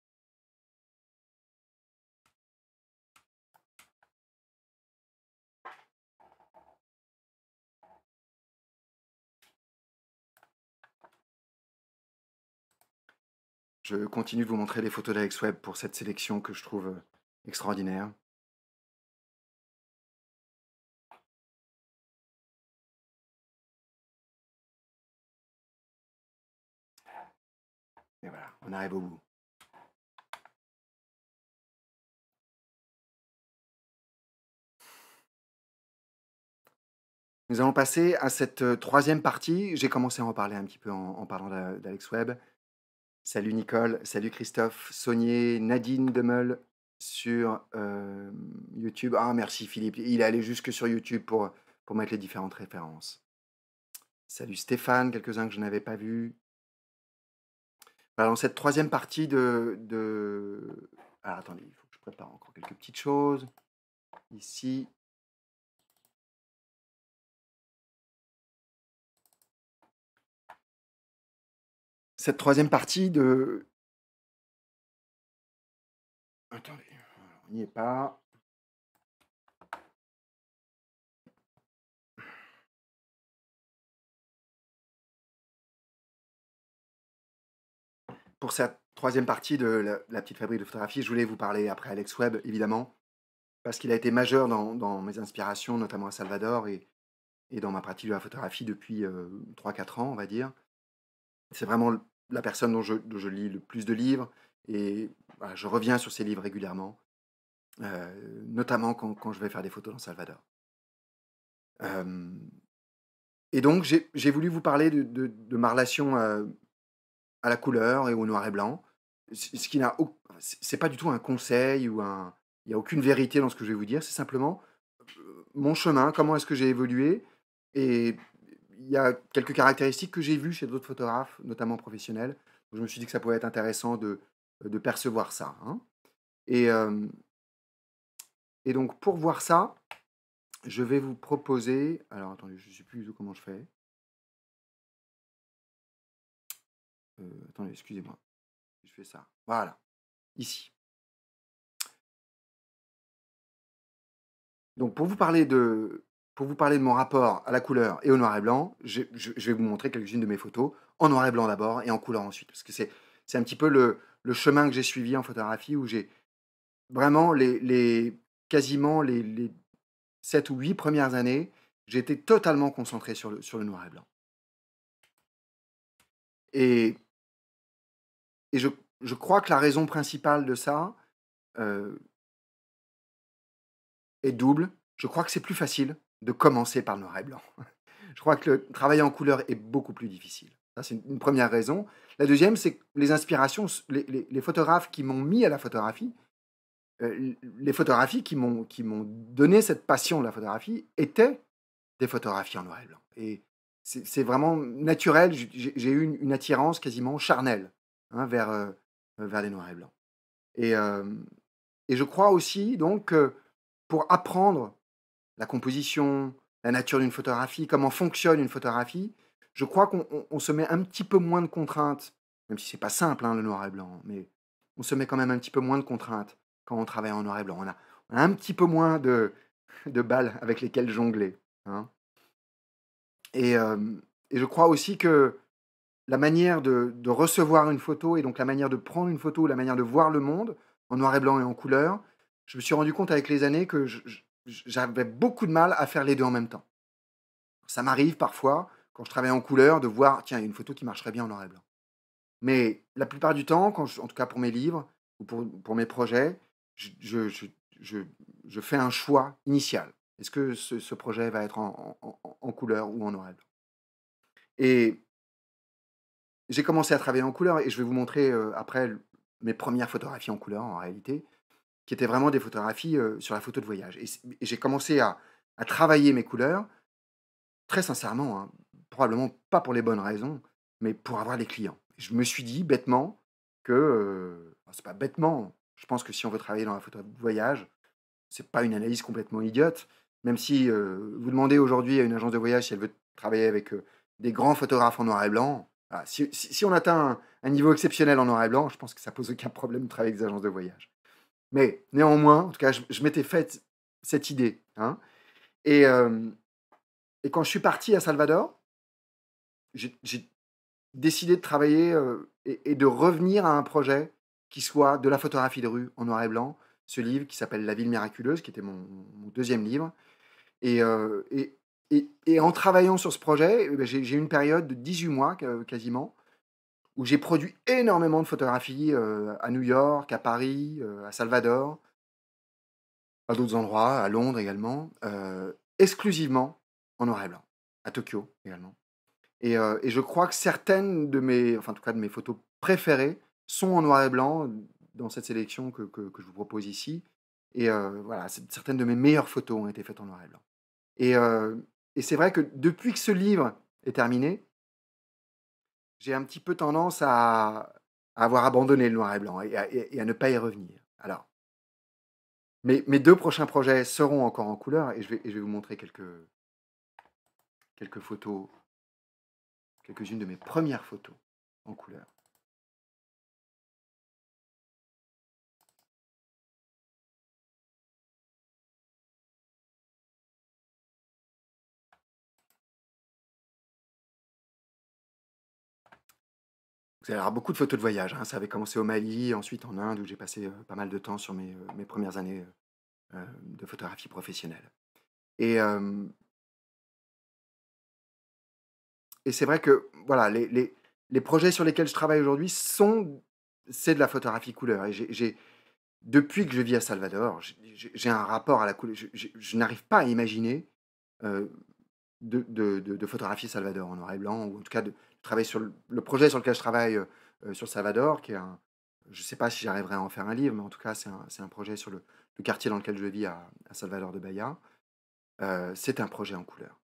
Je continue de vous montrer les photos d'Alex Webb pour cette sélection que je trouve extraordinaire. Et voilà, on arrive au bout. Nous allons passer à cette troisième partie. J'ai commencé à en parler un petit peu en parlant d'Alex Webb. Salut Nicole, salut Christophe, Saunier, Nadine Demeul sur YouTube. Ah, merci Philippe, il est allé jusque sur YouTube pour mettre les différentes références. Salut Stéphane, quelques-uns que je n'avais pas vus. Voilà, dans cette troisième partie Ah, attendez, il faut que je prépare encore quelques petites choses. Ici. Cette troisième partie de... Attendez, on n'y est pas. Pour cette troisième partie de la petite fabrique de photographie, je voulais vous parler après Alex Webb, évidemment, parce qu'il a été majeur dans mes inspirations, notamment à Salvador et dans ma pratique de la photographie depuis 3-4 ans, on va dire. C'est vraiment la personne dont je lis le plus de livres et voilà, je reviens sur ses livres régulièrement, notamment quand je vais faire des photos dans Salvador. Et donc, j'ai voulu vous parler de ma relation à la couleur et au noir et blanc. Ce qui n'a c'est pas du tout un conseil ou un il y a aucune vérité dans ce que je vais vous dire, c'est simplement, mon chemin, comment est-ce que j'ai évolué et il y a quelques caractéristiques que j'ai vues chez d'autres photographes, notamment professionnels. Je me suis dit que ça pouvait être intéressant de percevoir ça, hein. Et donc pour voir ça, je vais vous proposer alors attendez, je ne sais plus du tout comment je fais. Attendez, excusez-moi. Je fais ça. Voilà, ici. Donc pour vous parler de mon rapport à la couleur et au noir et blanc, je vais vous montrer quelques-unes de mes photos, en noir et blanc d'abord et en couleur ensuite. Parce que c'est un petit peu le chemin que j'ai suivi en photographie où j'ai vraiment quasiment les 7 ou 8 premières années, j'ai été totalement concentré sur le noir et blanc. Et, et je crois que la raison principale de ça euh, est double. Je crois que c'est plus facile de commencer par le noir et blanc. Je crois que travailler en couleur est beaucoup plus difficile. Ça, c'est une première raison. La deuxième, c'est que les inspirations, les photographes qui m'ont mis à la photographie, les photographies qui m'ont donné cette passion de la photographie étaient des photographies en noir et blanc. Et c'est vraiment naturel. J'ai eu une attirance quasiment charnelle, hein, vers les noirs et blancs. Et, euh, et je crois aussi, donc, que pour apprendre la composition, la nature d'une photographie, comment fonctionne une photographie, je crois qu'on se met un petit peu moins de contraintes, même si c'est pas simple, hein, le noir et blanc, mais on se met quand même un petit peu moins de contraintes quand on travaille en noir et blanc. On a un petit peu moins de balles avec lesquelles jongler, hein. Et, euh, et je crois aussi que la manière de recevoir une photo et donc la manière de prendre une photo, la manière de voir le monde en noir et blanc et en couleur, je me suis rendu compte avec les années que j'avais beaucoup de mal à faire les deux en même temps. Ça m'arrive parfois, quand je travaille en couleur, de voir, tiens, il y a une photo qui marcherait bien en noir et blanc. Mais la plupart du temps, en tout cas pour mes livres ou pour mes projets, je, je- je- je- je fais un choix initial. Est-ce que ce projet va être en couleur ou en noir et blanc? Et j'ai commencé à travailler en couleur et je vais vous montrer après mes premières photographies en couleur en réalité, qui étaient vraiment des photographies sur la photo de voyage. Et j'ai commencé à travailler mes couleurs très sincèrement, hein, probablement pas pour les bonnes raisons, mais pour avoir les clients. Je me suis dit bêtement que, enfin, c'est pas bêtement, je pense que si on veut travailler dans la photo de voyage, c'est pas une analyse complètement idiote, même si, vous demandez aujourd'hui à une agence de voyage si elle veut travailler avec, des grands photographes en noir et blanc, voilà, si on atteint un niveau exceptionnel en noir et blanc, je pense que ça pose aucun problème de travailler avec des agences de voyage. Mais néanmoins, en tout cas, je m'étais faite cette idée, hein, et hem et quand je suis parti à Salvador, j'ai décidé de travailler, et de revenir à un projet qui soit de la photographie de rue en noir et blanc. Ce livre qui s'appelle La ville miraculeuse, qui était mon 2e livre et en travaillant sur ce projet, j'ai eu une période de 18 mois quasiment, où j'ai produit énormément de photographies, à New York, à Paris, à Salvador, à d'autres endroits, à Londres également, exclusivement en noir et blanc, à Tokyo également. Et je crois que certaines de mes enfin, en tout cas, de mes photos préférées sont en noir et blanc, dans cette sélection que je vous propose ici et voilà, certaines de mes meilleures photos ont été faites en noir et blanc et c'est vrai que depuis que ce livre est terminé, j'ai un petit peu tendance à avoir abandonné le noir et blanc et à ne pas y revenir. Alors, mes 2 prochains projets seront encore en couleur et je vais vous montrer quelques photos, quelques-unes de mes premières photos en couleur. Vous allez avoir beaucoup de photos de voyage, hein. Ça avait commencé au Mali, ensuite en Inde où j'ai passé, pas mal de temps sur mes premières années, de photographie professionnelle et hem et c'est vrai que, voilà, les projets sur lesquels je travaille aujourd'hui c'est de la photographie couleur et depuis que je vis à Salvador, j'ai un rapport à la couleur. Je n'arrive pas à imaginer, heu, de photographier Salvador en noir et blanc ou en tout cas de travailler sur le projet sur lequel je travaille, sur Salvador qui est un je ne sais pas si j'arriverai à en faire un livre, mais en tout cas c'est un projet sur le quartier dans lequel je vis à Salvador de Bahia. C'est un projet en couleur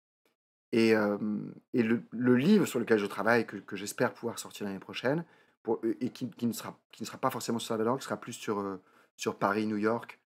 et le livre sur lequel je travaille que j'espère pouvoir sortir l'année prochaine et qui ne sera pas forcément sur Salvador, qui sera plus sur Paris, New York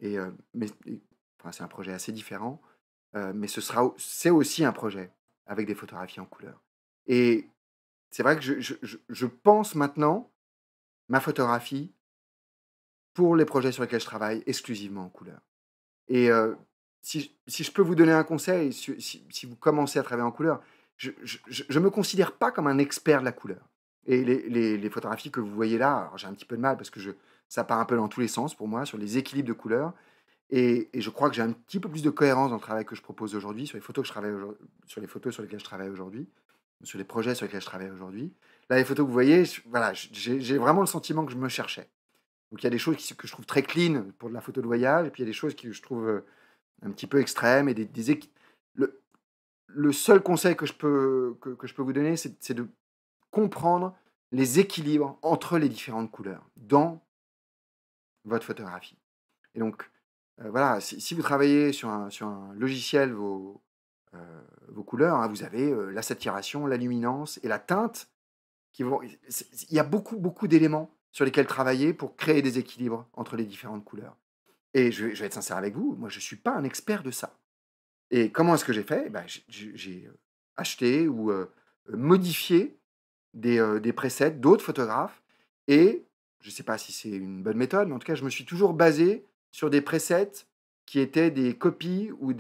enfin c'est un projet assez différent. Mais c'est aussi un projet avec des photographies en couleur et c'est vrai que je pense maintenant ma photographie pour les projets sur lesquels je travaille exclusivement en couleur et si je peux vous donner un conseil, si vous commencez à travailler en couleur, je me considère pas comme un expert de la couleur et les photographies que vous voyez là, alors j'ai un petit peu de mal parce que ça part un peu dans tous les sens pour moi sur les équilibres de couleurs et je crois que j'ai un petit peu plus de cohérence dans le travail que je propose aujourd'hui, sur les photos que je travaille aujour sur les photos sur lesquelles je travaille aujourd'hui, sur les projets sur lesquels je travaille aujourd'hui. Là, les photos que vous voyez, voilà, j'ai vraiment le sentiment que je me cherchais. Donc il y a des choses que je trouve très clean pour de la photo de voyage et puis il y a des choses que je trouve, un petit peu extrêmes et des équi le seul conseil que je peux vous donner, c'est de comprendre les équilibres entre les différentes couleurs dans votre photographie et donc voilà, si vous travaillez sur un logiciel heu, vos couleurs, hein, vous avez, la saturation, la luminance et la teinte qui vont il y a beaucoup, beaucoup d'éléments sur lesquels travailler pour créer des équilibres entre les différentes couleurs et je vais être sincère avec vous, moi je ne suis pas un expert de ça et comment est-ce que j'ai fait? Bah, j'ai acheté ou modifié des presets d'autres photographes et je ne sais pas si c'est une bonne méthode, mais en tout cas, je me suis toujours basé sur des presets qui étaient des copies ou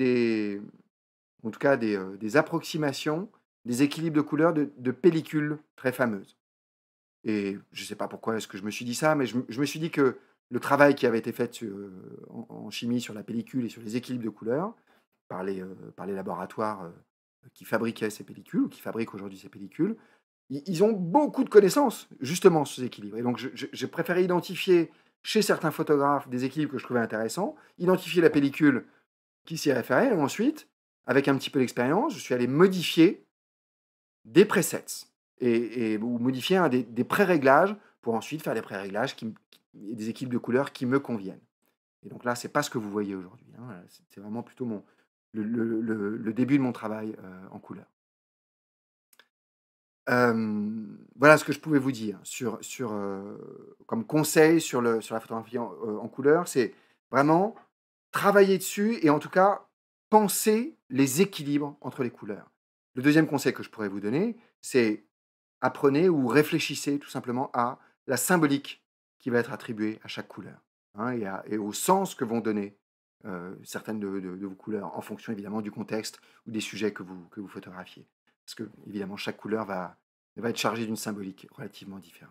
en tout cas des approximations, des équilibres de couleurs de pellicules très fameuses et je ne sais pas pourquoi est-ce que je me suis dit ça, mais je me suis dit que le travail qui avait été fait en chimie sur la pellicule et sur les équilibres de couleurs par les laboratoires, qui fabriquaient ces pellicules ou qui fabriquent aujourd'hui ces pellicules, ils ont beaucoup de connaissances, justement, sur ces équilibres et donc j'ai préféré identifier chez certains photographes des équilibres que je trouvais intéressants, identifier la pellicule qui s'y référait et ensuite, avec un petit peu d'expérience, je suis allé modifier des presets ou modifier des pré-réglages pour ensuite faire des pré-réglages et des équilibres de couleurs qui me conviennent et donc là, c'est pas ce que vous voyez aujourd'hui, hein, c'est vraiment plutôt le début de mon travail en couleur. Voilà ce que je pouvais vous dire comme conseil sur la photographie en couleur, c'est vraiment travailler dessus et en tout cas penser les équilibres entre les couleurs. Le deuxième conseil que je pourrais vous donner, c'est apprenez ou réfléchissez tout simplement à la symbolique qui va être attribuée à chaque couleur, hein, et au sens que vont donner certaines de vos couleurs, en fonction évidemment du contexte ou des sujets que vous photographiez. Parce que évidemment, chaque couleur va être chargée d'une symbolique relativement différente.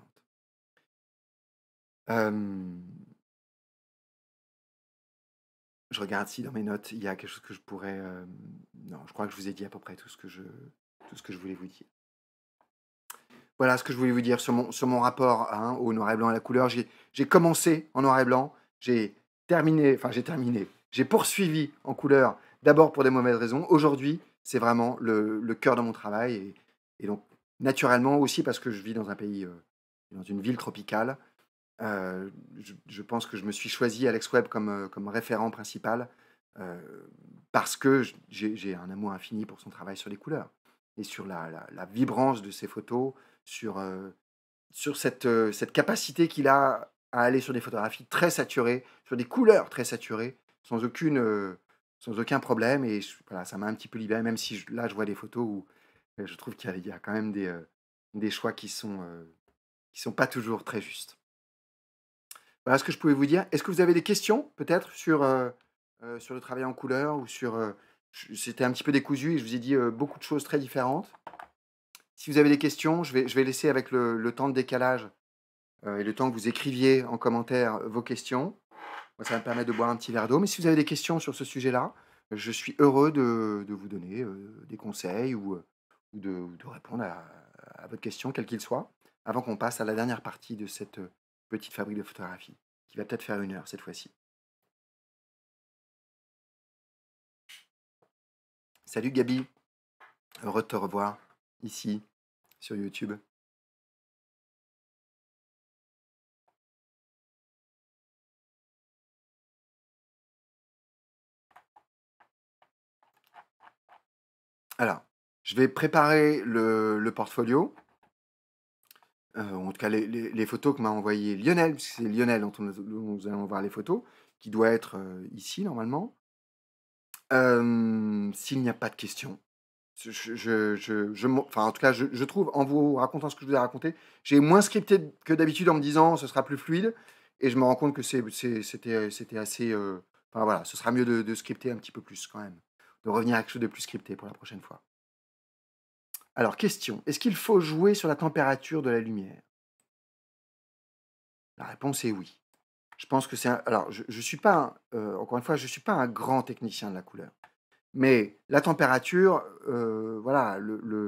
Je regarde si dans mes notes, il y a quelque chose que je pourrais... non, je crois que je vous ai dit à peu près tout ce que je voulais vous dire. Voilà ce que je voulais vous dire sur mon rapport, hein, au noir et blanc et à la couleur. J'ai commencé en noir et blanc, j'ai terminé, j'ai poursuivi en couleur, d'abord pour des mauvaises raisons. Aujourd'hui, c'est vraiment le cœur de mon travail. Et donc, naturellement aussi parce que je vis dans un pays, dans une ville tropicale, je pense que je me suis choisi Alex Webb comme référent principal, euh, parce que j'ai un amour infini pour son travail sur les couleurs et sur la vibrance de ses photos, sur, cette capacité qu'il a à aller sur des photographies très saturées, sur des couleurs très saturées, sans aucun problème. Et voilà, ça m'a un petit peu libéré, même si là, je vois des photos où je trouve qu'il y a quand même des choix qui sont pas toujours très justes. Voilà ce que je pouvais vous dire. Est-ce que vous avez des questions, peut-être, sur le travail en couleur ou c'était un petit peu décousu et je vous ai dit beaucoup de choses très différentes. Si vous avez des questions, je vais laisser avec le temps de décalage et le temps que vous écriviez en commentaire vos questions. Moi, ça va me permettre de boire un petit verre d'eau. Mais si vous avez des questions sur ce sujet-là, je suis heureux de vous donner des conseils ou de répondre à votre question, quelle qu'il soit, avant qu'on passe à la dernière partie de cette petite fabrique de photographie, qui va peut-être faire 1 heure cette fois-ci. Salut Gabi, heureux de te revoir ici sur YouTube. Alors, je vais préparer le portfolio, en tout cas les photos que m'a envoyé Lionel, puisque c'est Lionel dont nous allons voir les photos, qui doit être ici normalement. S'il n'y a pas de questions, enfin, en tout cas, je trouve, en vous racontant ce que je vous ai raconté, j'ai moins scripté que d'habitude en me disant ce sera plus fluide, et je me rends compte que c'était assez. Enfin voilà, ce sera mieux de scripter un petit peu plus quand même, de revenir à quelque chose de plus scripté pour la prochaine fois. Alors, question, est-ce qu'il faut jouer sur la température de la lumière? La réponse est oui. Je pense que c'est alors, je suis pas, encore une fois, je suis pas un grand technicien de la couleur. Mais la température, voilà,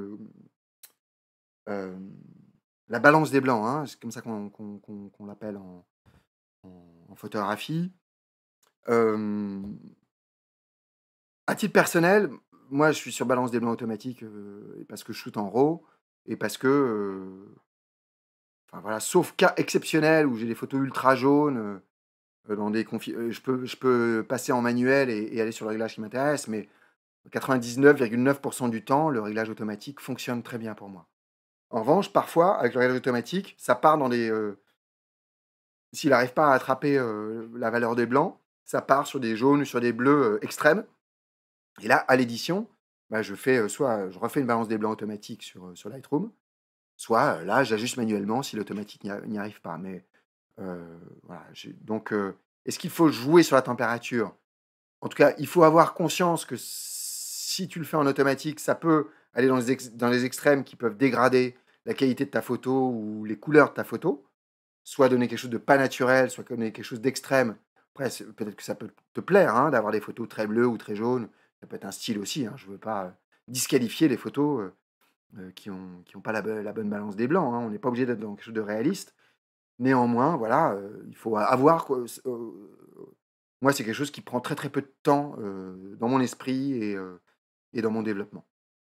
la balance des blancs, hein, c'est comme ça qu'on l'appelle en photographie. À titre personnel, moi, je suis sur balance des blancs automatique, parce que je shoot en RAW et parce que, enfin voilà, sauf cas exceptionnel où j'ai des photos ultra jaunes, dans des je peux passer en manuel et aller sur le réglage qui m'intéresse, mais 99,9% du temps, le réglage automatique fonctionne très bien pour moi. En revanche, parfois, avec le réglage automatique, ça part dans des... s'il n'arrive pas à attraper la valeur des blancs, ça part sur des jaunes, sur des bleus extrêmes. Et là, à l'édition, bah, je fais soit je refais une balance des blancs automatique sur Lightroom, soit là, j'ajuste manuellement si l'automatique n'y arrive pas. Mais voilà, donc, est-ce qu'il faut jouer sur la température? En tout cas, il faut avoir conscience que si tu le fais en automatique, ça peut aller dans les extrêmes qui peuvent dégrader la qualité de ta photo ou les couleurs de ta photo, soit donner quelque chose de pas naturel, soit donner quelque chose d'extrême. Après, peut-être que ça peut te plaire, hein, d'avoir des photos très bleues ou très jaunes. Ça peut être un style aussi, hein. Je ne veux pas disqualifier les photos qui ont pas la bonne balance des blancs, hein. On n'est pas obligé d'être dans quelque chose de réaliste. Néanmoins, voilà, il faut avoir moi, c'est quelque chose qui prend très, très peu de temps, dans mon esprit et dans mon développement.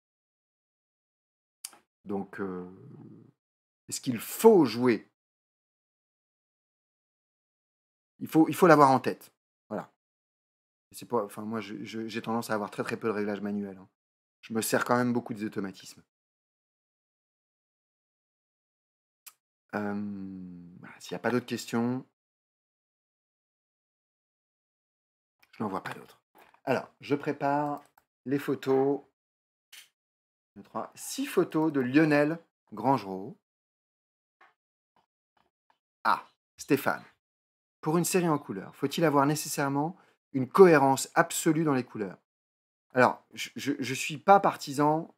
Donc, est-ce qu'il faut jouer? Il faut l'avoir en tête. Voilà. C'est pas, enfin, moi, j'ai tendance à avoir très très peu de réglages manuels, hein. Je me sers quand même beaucoup des automatismes. Voilà, s'il n'y a pas d'autres questions, je n'en vois pas d'autres. Alors, je prépare les photos. 6 photos de Lionel Grangerot. Ah, Stéphane. Pour une série en couleurs, faut-il avoir nécessairement une cohérence absolue dans les couleurs? Alors, je ne suis pas partisan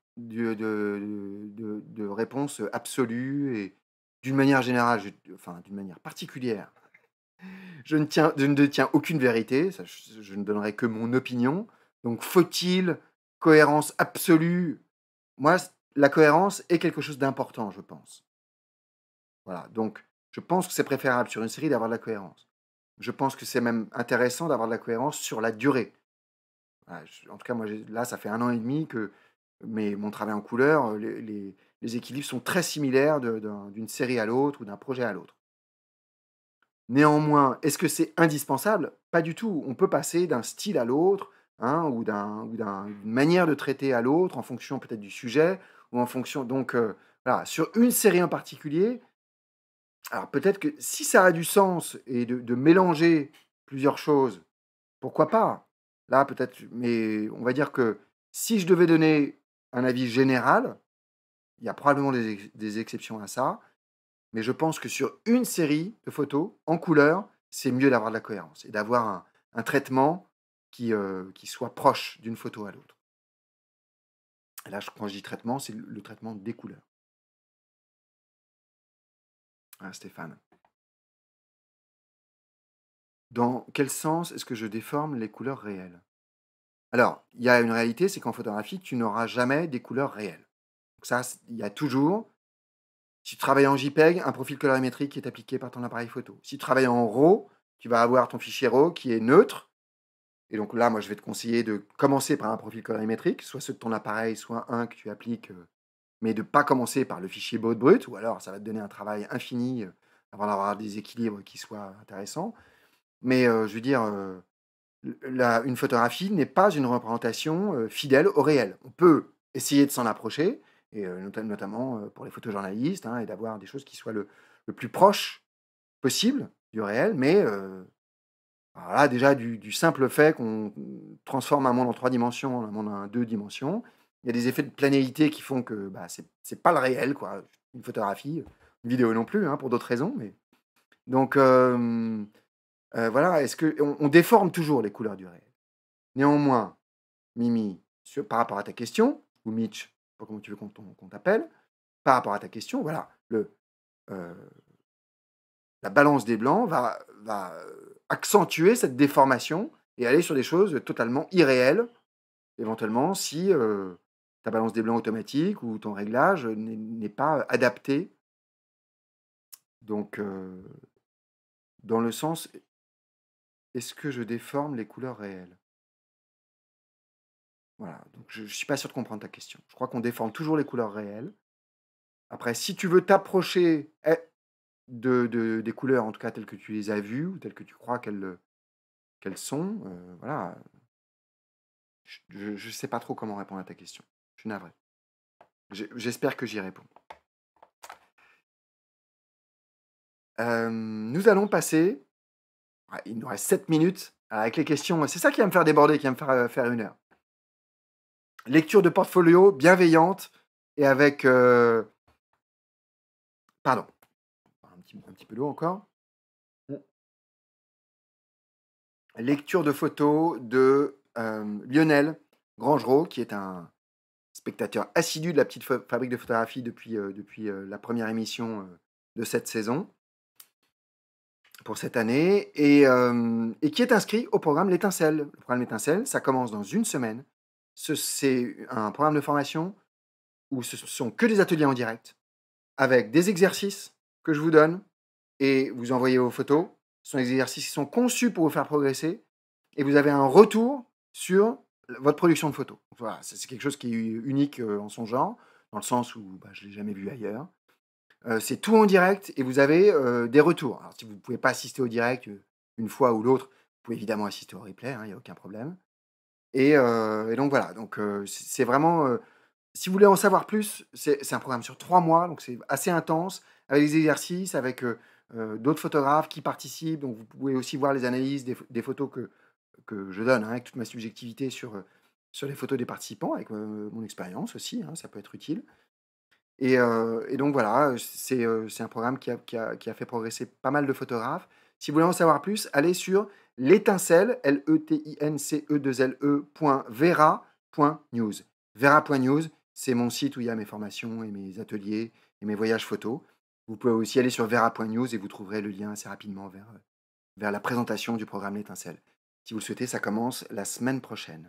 de réponse absolue et d'une manière générale, enfin d'une manière particulière. Je ne tiens aucune vérité, ça, je ne donnerai que mon opinion. Donc, faut-il cohérence absolue? Moi, la cohérence est quelque chose d'important, je pense. Voilà, donc je pense que c'est préférable sur une série d'avoir de la cohérence. Je pense que c'est même intéressant d'avoir de la cohérence sur la durée. Voilà, en tout cas, moi, là, ça fait 1 an et demi que mon travail en couleur, les équilibres sont très similaires d'une série à l'autre ou d'un projet à l'autre. Néanmoins, est-ce que c'est indispensable? Pas du tout. On peut passer d'un style à l'autre, hein, ou d'une manière de traiter à l'autre, en fonction peut-être du sujet, ou en fonction. Donc, voilà, sur une série en particulier, alors peut-être que si ça a du sens et de mélanger plusieurs choses, pourquoi pas? Là, peut-être, mais on va dire que si je devais donner un avis général, il y a probablement des exceptions à ça, mais je pense que sur une série de photos en couleur, c'est mieux d'avoir de la cohérence et d'avoir un traitement qui soit proche d'une photo à l'autre. Et là, quand je dis traitement, c'est le traitement des couleurs. Hein, Stéphane. Dans quel sens est-ce que je déforme les couleurs réelles? Alors, il y a une réalité, c'est qu'en photographie, tu n'auras jamais des couleurs réelles. Donc ça, il y a toujours, si tu travailles en JPEG, un profil colorimétrique qui est appliqué par ton appareil photo. Si tu travailles en RAW, tu vas avoir ton fichier RAW qui est neutre. Et donc là, moi, je vais te conseiller de commencer par un profil colorimétrique, soit ceux de ton appareil, soit un que tu appliques, mais de ne pas commencer par le fichier baud brut, ou alors ça va te donner un travail infini avant d'avoir des équilibres qui soient intéressants. Mais je veux dire, une photographie n'est pas une représentation fidèle au réel. On peut essayer de s'en approcher, et notamment pour les photojournalistes, hein, et d'avoir des choses qui soient le plus proche possible du réel, mais alors là, déjà, du simple fait qu'on transforme un monde en 3 dimensions en un monde en 2 dimensions, il y a des effets de planéité qui font que bah, c'est pas le réel, quoi. Une photographie, une vidéo non plus, hein, pour d'autres raisons. Mais... Donc, voilà, est-ce que on déforme toujours les couleurs du réel. Néanmoins, Mimi, par rapport à ta question, ou Mitch, je sais pas comment tu veux qu'on t'appelle, par rapport à ta question, voilà, euh, la balance des blancs va accentuer cette déformation et aller sur des choses totalement irréelles, éventuellement, si ta balance des blancs automatique ou ton réglage n'est pas adapté. Donc, dans le sens, est-ce que je déforme les couleurs réelles? Voilà, donc je ne suis pas sûr de comprendre ta question. Je crois qu'on déforme toujours les couleurs réelles. Après, si tu veux t'approcher des couleurs, en tout cas telles que tu les as vues, ou telles que tu crois qu'elles sont, voilà, je ne sais pas trop comment répondre à ta question. Je suis navré. J'espère que j'y réponds. Nous allons passer, il nous reste 7 minutes avec les questions. C'est ça qui va me faire déborder, qui va me faire 1 heure. Lecture de portfolio bienveillante et avec... pardon, un petit peu d'eau encore. Lecture de photos de Lionel Grangerot, qui est un spectateur assidu de la petite fabrique de photographie depuis la première émission de cette saison, pour cette année, et qui est inscrit au programme L'Étincelle. Le programme L'Étincelle, ça commence dans 1 semaine. C'est un programme de formation où ce sont que des ateliers en direct, avec des exercices que je vous donne, et vous envoyez vos photos. Ce sont des exercices qui sont conçus pour vous faire progresser, et vous avez un retour sur votre production de photos. Voilà, c'est quelque chose qui est unique en son genre, dans le sens où je ne l'ai jamais vu ailleurs. C'est tout en direct et vous avez des retours. Alors, si vous ne pouvez pas assister au direct une fois ou l'autre, vous pouvez évidemment assister au replay, hein, il n'y a aucun problème. Et donc voilà, donc c'est vraiment, si vous voulez en savoir plus, c'est un programme sur 3 mois, donc c'est assez intense, avec des exercices, avec, d'autres photographes qui participent. Donc vous pouvez aussi voir les analyses des photos que je donne, hein, avec toute ma subjectivité sur les photos des participants, avec, mon expérience aussi, hein, ça peut être utile. Et donc voilà, c'est un programme qui a fait progresser pas mal de photographes. Si vous voulez en savoir plus, allez sur l'étincelle, letincelle.vera.news. Vera.news, c'est mon site où il y a mes formations et mes ateliers et mes voyages photos. Vous pouvez aussi aller sur vera.news et vous trouverez le lien assez rapidement vers la présentation du programme L'étincelle. Si vous le souhaitez, ça commence la semaine prochaine.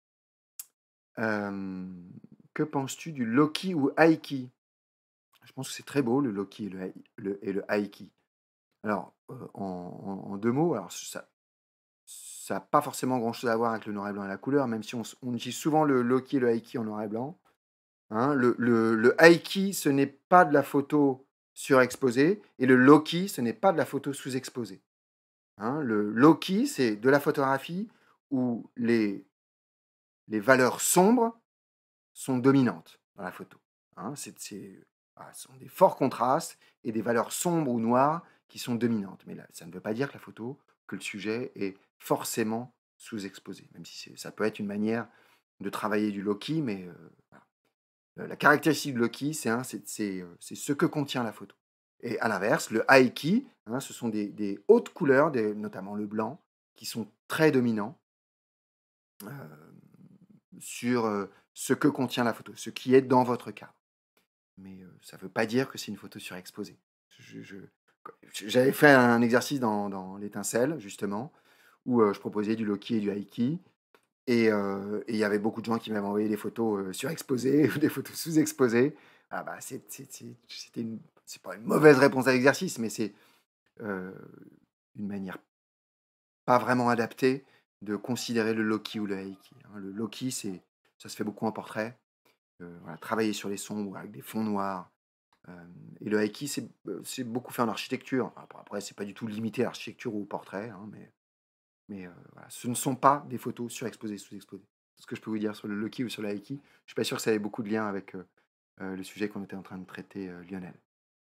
Que penses-tu du Loki ou Aiki? Je pense que c'est très beau, le Loki et le Aiki. Alors, en 2 mots, alors ça n'a pas forcément grand-chose à voir avec le noir et blanc et la couleur, même si on utilise souvent le Loki et le Aiki en noir et blanc, hein. Le Aiki, ce n'est pas de la photo surexposée, et le Loki, ce n'est pas de la photo sous-exposée, hein. Le Loki, c'est de la photographie où les valeurs sombres sont dominantes dans la photo, hein. Voilà, ce sont des forts contrastes et des valeurs sombres ou noires qui sont dominantes. Mais là, ça ne veut pas dire que le sujet est forcément sous-exposé, même si ça peut être une manière de travailler du Loki, mais voilà. La caractéristique du Loki, c'est ce que contient la photo. Et à l'inverse, le Aiki, hein, ce sont des hautes couleurs, notamment le blanc, qui sont très dominants euh, sur ce que contient la photo, ce qui est dans votre cadre. Mais ça ne veut pas dire que c'est une photo surexposée. J'avais fait un exercice dans l'étincelle, justement, où je proposais du Loki et du Aiki. Et il y avait beaucoup de gens qui m'avaient envoyé des photos surexposées ou des photos sous-exposées. Ah bah, c'est pas une mauvaise réponse à l'exercice, mais c'est euh, une manière pas vraiment adaptée de considérer le Loki ou le Aiki, hein. Le Loki, ça se fait beaucoup en portrait. Voilà, travailler sur les sombres avec des fonds noirs. Et le Aiki, c'est beaucoup fait en architecture. Après, c'est pas du tout limité à l'architecture ou au portrait, hein, mais voilà, ce ne sont pas des photos surexposées, sous-exposées. C'est ce que je peux vous dire sur le Loki ou sur le Aiki. Je suis pas sûr que ça ait beaucoup de lien avec le sujet qu'on était en train de traiter, Lionel.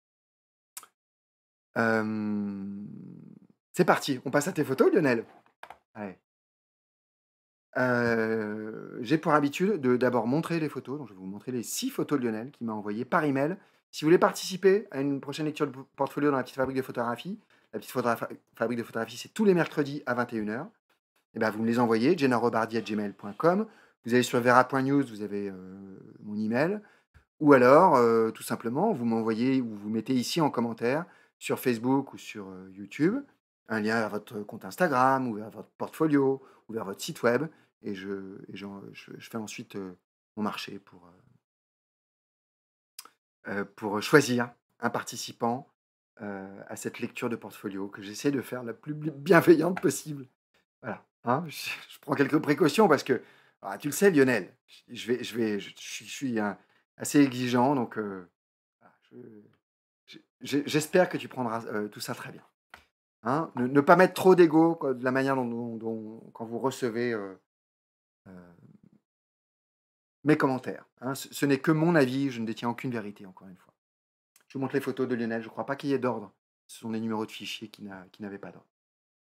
C'est parti, on passe à tes photos, Lionel. Allez. J'ai pour habitude de d'abord montrer les photos. Donc je vais vous montrer les 6 photos de Lionel qui m'a envoyé par email. Si vous voulez participer à une prochaine lecture de portfolio dans la petite fabrique de photographie, la petite fabrique de photographie, c'est tous les mercredis à 21h. Et ben, vous me les envoyez, jennarobardi@gmail.com. Vous allez sur vera.news, vous avez mon email. Ou alors, tout simplement, vous m'envoyez ou vous mettez ici en commentaire sur Facebook ou sur YouTube un lien vers votre compte Instagram ou vers votre portfolio ou vers votre site web. Et je fais ensuite mon marché pour choisir un participant à cette lecture de portfolio que j'essaie de faire la plus bienveillante possible. Voilà, hein, je prends quelques précautions parce que, tu le sais, Lionel, je suis assez exigeant, donc voilà, j'espère que tu prendras tout ça très bien, hein. Ne pas mettre trop d'ego de la manière quand vous recevez mes commentaires, hein. Ce n'est que mon avis, je ne détiens aucune vérité, encore une fois. Je vous montre les photos de Lionel, je ne crois pas qu'il y ait d'ordre. Ce sont des numéros de fichiers qui n'avaient pas d'ordre.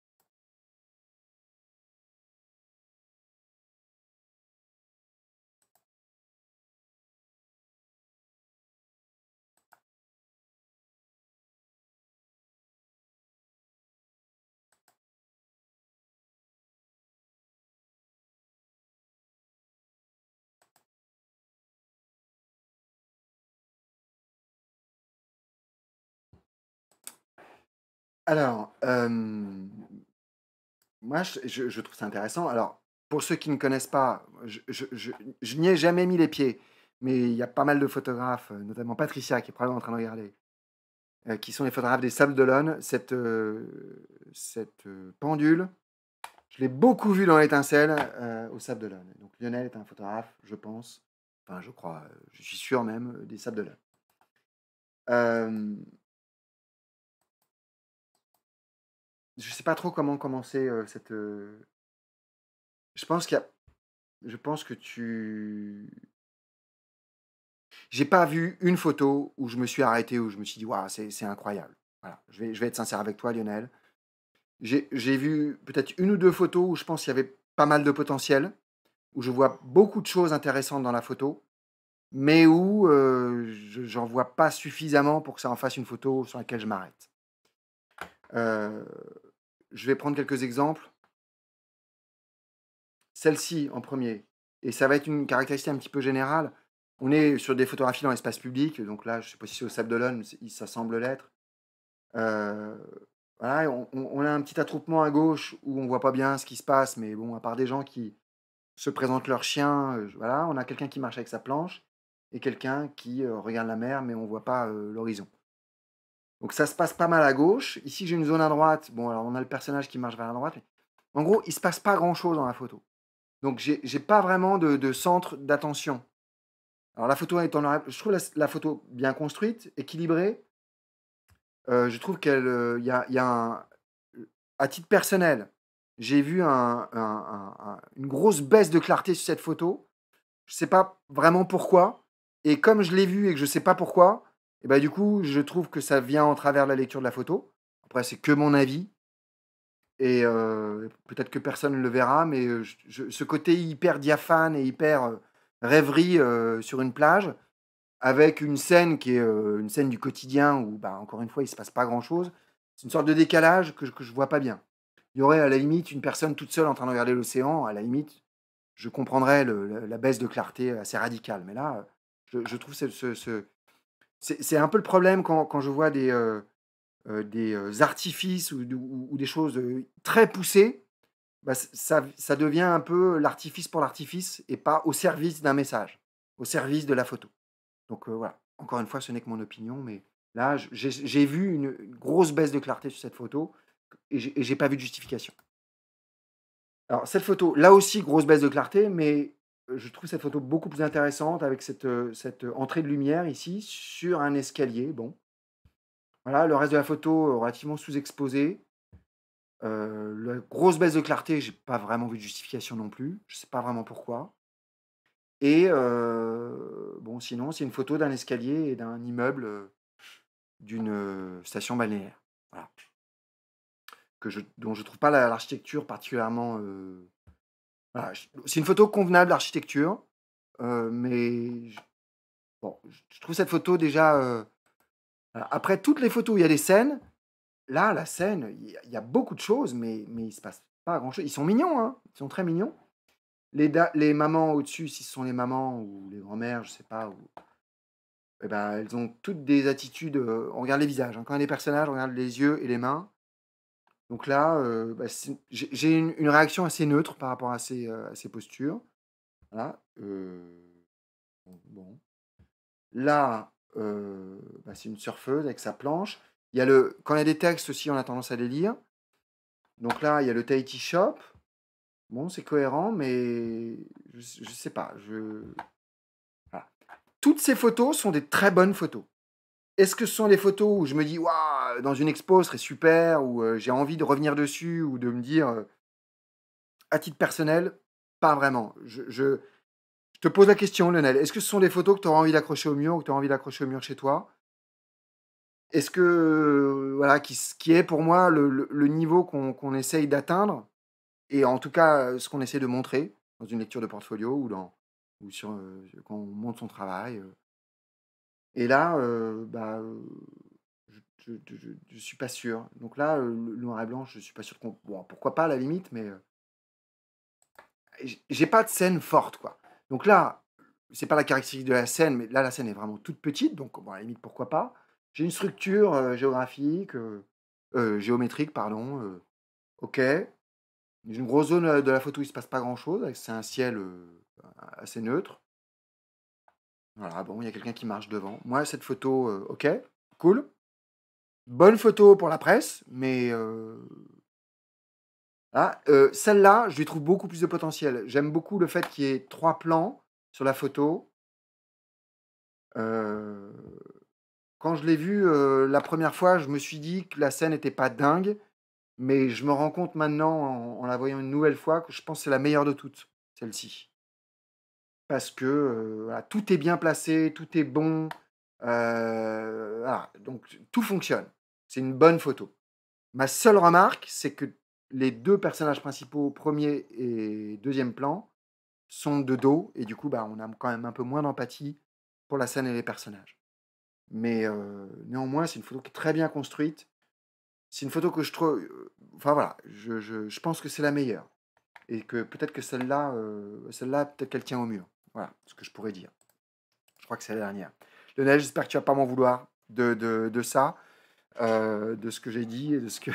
Alors, moi, je trouve ça intéressant. Alors, pour ceux qui ne connaissent pas, je n'y ai jamais mis les pieds, mais il y a pas mal de photographes, notamment Patricia, qui est probablement en train de regarder, qui sont les photographes des Sables d'Olonne. Cette pendule, je l'ai beaucoup vue dans l'étincelle aux Sables d'Olonne. Donc Lionel est un photographe, je pense, enfin je crois, je suis sûr même, des Sables d'Olonne. je sais pas trop comment commencer, cette, je pense qu'il y a je pense que tu j'ai pas vu une photo où je me suis arrêté, où je me suis dit: «Waouh, c'est incroyable». Voilà, je vais être sincère avec toi, Lionel. J'ai vu peut-être une ou 2 photos où je pense qu'il y avait pas mal de potentiel, où je vois beaucoup de choses intéressantes dans la photo, mais où, je j'en vois pas suffisamment pour que ça en fasse une photo sur laquelle je m'arrête. Heu, je vais prendre quelques exemples. Celle-ci en premier, et ça va être une caractéristique un petit peu générale. On est sur des photographies dans l'espace public, donc là, je ne sais pas si c'est au Sable d'Olonne, mais ça semble l'être. Heu, voilà, on a un petit attroupement à gauche où on voit pas bien ce qui se passe, mais bon, à part des gens qui se présentent leurs chiens, voilà, on a quelqu'un qui marche avec sa planche et quelqu'un qui, regarde la mer, mais on voit pas, l'horizon. Donc ça se passe pas mal à gauche. Ici, j'ai une zone à droite. Bon, alors on a le personnage qui marche vers la droite, mais en gros, il se passe pas grand chose dans la photo. Donc j'ai pas vraiment de centre d'attention. Alors la photo est en noir et je trouve la photo bien construite, équilibrée. Je trouve qu'elle, il y a un à titre personnel, j'ai vu une grosse baisse de clarté sur cette photo. Je sais pas vraiment pourquoi, et comme je l'ai vu et que je sais pas pourquoi, et bah, du coup, je trouve que ça vient en travers de la lecture de la photo. Après, c'est que mon avis, et peut-être que personne ne le verra, mais ce côté hyper diaphane et hyper, rêverie, sur une plage, avec une scène qui est, une scène du quotidien où, bah, encore une fois, il se passe pas grand-chose. C'est une sorte de décalage que je vois pas bien. Il y aurait à la limite une personne toute seule en train de regarder l'océan, à la limite, je comprendrais la baisse de clarté assez radicale. Mais là, je trouve c'est un peu le problème quand je vois des artifices ou des choses, très poussées. Bah, ça devient un peu l'artifice pour l'artifice et pas au service d'un message, au service de la photo. Donc voilà, encore une fois, ce n'est que mon opinion, mais là, j'ai vu une grosse baisse de clarté sur cette photo, et j'ai pas vu de justification. Alors cette photo, là aussi, grosse baisse de clarté, mais je trouve cette photo beaucoup plus intéressante avec cette entrée de lumière ici sur un escalier. Bon, voilà, le reste de la photo, relativement sous-exposé. La grosse baisse de clarté, j'ai pas vraiment vu de justification non plus. Je sais pas vraiment pourquoi. Et bon, sinon, c'est une photo d'un escalier et d'un immeuble, d'une, station balnéaire. Voilà, dont je trouve pas l'architecture particulièrement, voilà, c'est une photo convenable d'architecture, mais bon, je trouve cette photo déjà, voilà. Après toutes les photos où il y a des scènes, là, la scène, il y a beaucoup de choses, mais il se passe pas grand-chose. Ils sont mignons, hein, ils sont très mignons. Les mamans au-dessus, si ce sont les mamans ou les grands-mères, je sais pas, ou et ben, elles ont toutes des attitudes, on regarde les visages, hein. Quand il y a des personnages, on regarde les yeux et les mains. Donc là, bah, j'ai une réaction assez neutre par rapport à ces postures. Voilà, bon. Là, bah, c'est une surfeuse avec sa planche. Quand il y a des textes aussi, on a tendance à les lire. Donc là, il y a le Tahiti Shop. Bon, c'est cohérent, mais je sais pas, voilà. Toutes ces photos sont des très bonnes photos. Est-ce que ce sont des photos où je me dis: «Waouh, dans une expo, ce serait super», ou j'ai envie de revenir dessus ou de me dire, à titre personnel, pas vraiment. Je te pose la question, Lionel, est-ce que ce sont des photos que tu auras envie d'accrocher au mur ou que tu auras envie d'accrocher au mur chez toi? Est-ce que, voilà, qui est pour moi le niveau qu'on essaye d'atteindre, et en tout cas, ce qu'on essaie de montrer dans une lecture de portfolio ou sur, quand on montre son travail, et là, bah, je suis pas sûr. Donc là, le noir et blanc, je suis pas sûr qu'on bon, pourquoi pas à la limite, mais j'ai pas de scène forte, quoi. Donc là, c'est pas la caractéristique de la scène, mais là, la scène est vraiment toute petite, donc bon, à la limite, pourquoi pas. J'ai une structure, géographique, géométrique, pardon, OK. J'ai une grosse zone, de la photo où il se passe pas grand-chose, c'est un ciel, assez neutre. Voilà, bon, il y a quelqu'un qui marche devant. Moi, cette photo, OK, cool. Bonne photo pour la presse, mais ah, celle-là, je lui trouve beaucoup plus de potentiel. J'aime beaucoup le fait qu'il y ait 3 plans sur la photo. Heu, quand je l'ai vue, la première fois, je me suis dit que la scène était pas dingue, mais je me rends compte maintenant, en la voyant une nouvelle fois, que je pense que c'est la meilleure de toutes, celle-ci. Parce que voilà, tout est bien placé, tout est bon. Voilà, donc tout fonctionne. C'est une bonne photo. Ma seule remarque, c'est que les deux personnages principaux, premier et deuxième plan, sont de dos, et du coup, bah, on a quand même un peu moins d'empathie pour la scène et les personnages. Mais néanmoins, c'est une photo qui est très bien construite. C'est une photo que je trouve. Enfin voilà, je pense que c'est la meilleure. Et que peut-être que celle-là, peut-être qu'elle tient au mur. Voilà ce que je pourrais dire. Je crois que c'est la dernière. Lionel, j'espère que tu vas pas m'en vouloir de ça, de ce que j'ai dit et de ce que.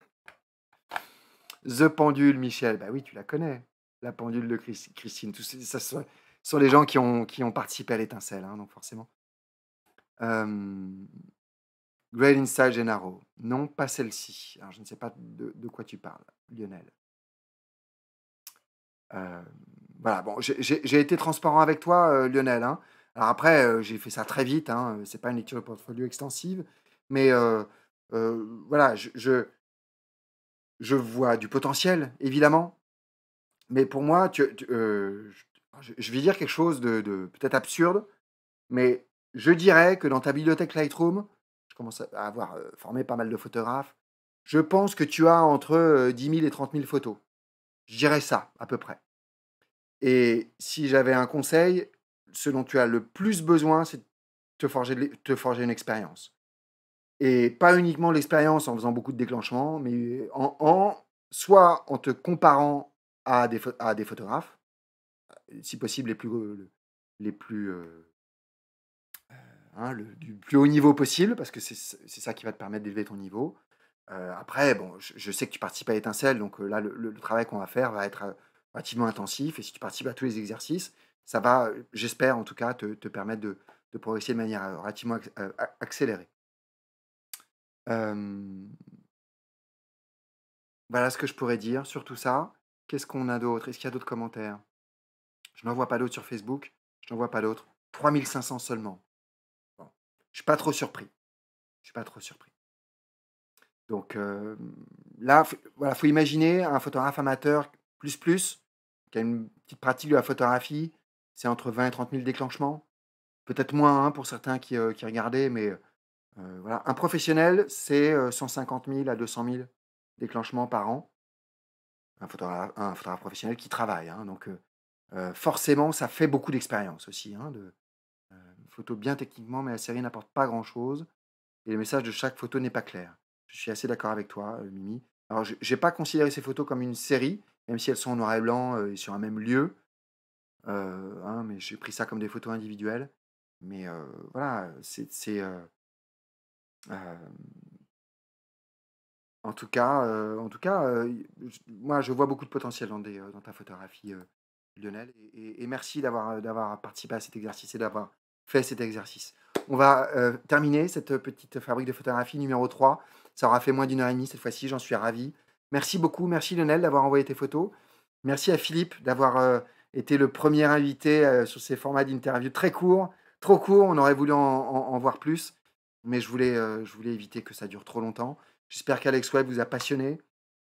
The Pendule, Michel. Bah oui, tu la connais. La pendule de Christine. Ça sont les gens qui ont participé à l'étincelle, hein, donc forcément. Great Inside Gennaro. Non, pas celle-ci. Alors, je ne sais pas de quoi tu parles, Lionel. Euh, voilà, bon, j'ai été transparent avec toi, Lionel, hein. Alors après, j'ai fait ça très vite, hein. C'est pas une lecture de portfolio extensive, mais voilà, je vois du potentiel, évidemment, mais pour moi, je vais dire quelque chose de peut-être absurde, mais je dirais que dans ta bibliothèque Lightroom, je commence à avoir formé pas mal de photographes, je pense que tu as entre 10 000 et 30 000 photos. Je dirais ça, à peu près. Et si j'avais un conseil, ce dont tu as le plus besoin, c'est de te forger une expérience. Et pas uniquement l'expérience en faisant beaucoup de déclenchements, mais soit en te comparant à des photographes, si possible les plus hein, du plus haut niveau possible, parce que c'est ça qui va te permettre d'élever ton niveau. Après, bon, je sais que tu participes à l'étincelle, donc là, le travail qu'on va faire va être relativement intensif. Et si tu participes à tous les exercices, ça va, j'espère en tout cas, te permettre de progresser de manière relativement accélérée. Euh, voilà ce que je pourrais dire sur tout ça. Qu'est-ce qu'on a d'autre? Est-ce qu'il y a d'autres commentaires? Je n'en vois pas d'autres sur Facebook. Je n'en vois pas d'autres. 3500 seulement. Bon. Je suis pas trop surpris. Je suis pas trop surpris. Donc là, voilà, faut imaginer un photographe amateur plus, qui a une petite pratique de la photographie, c'est entre 20 et 30 000 déclenchements. Peut-être moins hein, pour certains qui regardaient, mais voilà. Un professionnel, c'est 150 000 à 200 000 déclenchements par an. Un photographe professionnel qui travaille, hein, donc forcément, ça fait beaucoup d'expérience aussi. Hein, photo bien techniquement, mais la série n'apporte pas grand-chose. Et le message de chaque photo n'est pas clair. Je suis assez d'accord avec toi, Mimi. Alors, je n'ai pas considéré ces photos comme une série, même si elles sont en noir et blanc et sur un même lieu. Hein, mais j'ai pris ça comme des photos individuelles. Mais voilà, euh, en tout cas moi, je vois beaucoup de potentiel dans ta photographie, Lionel. Et merci d'avoir participé à cet exercice et d'avoir fait cet exercice. On va terminer cette petite fabrique de photographie numéro 3. Ça aura fait moins d'une heure et demie cette fois-ci, j'en suis ravi. Merci beaucoup, merci Lionel d'avoir envoyé tes photos. Merci à Philippe d'avoir été le premier invité sur ces formats d'interview très courts, trop courts, on aurait voulu en voir plus, mais je voulais éviter que ça dure trop longtemps. J'espère qu'Alex Webb vous a passionné.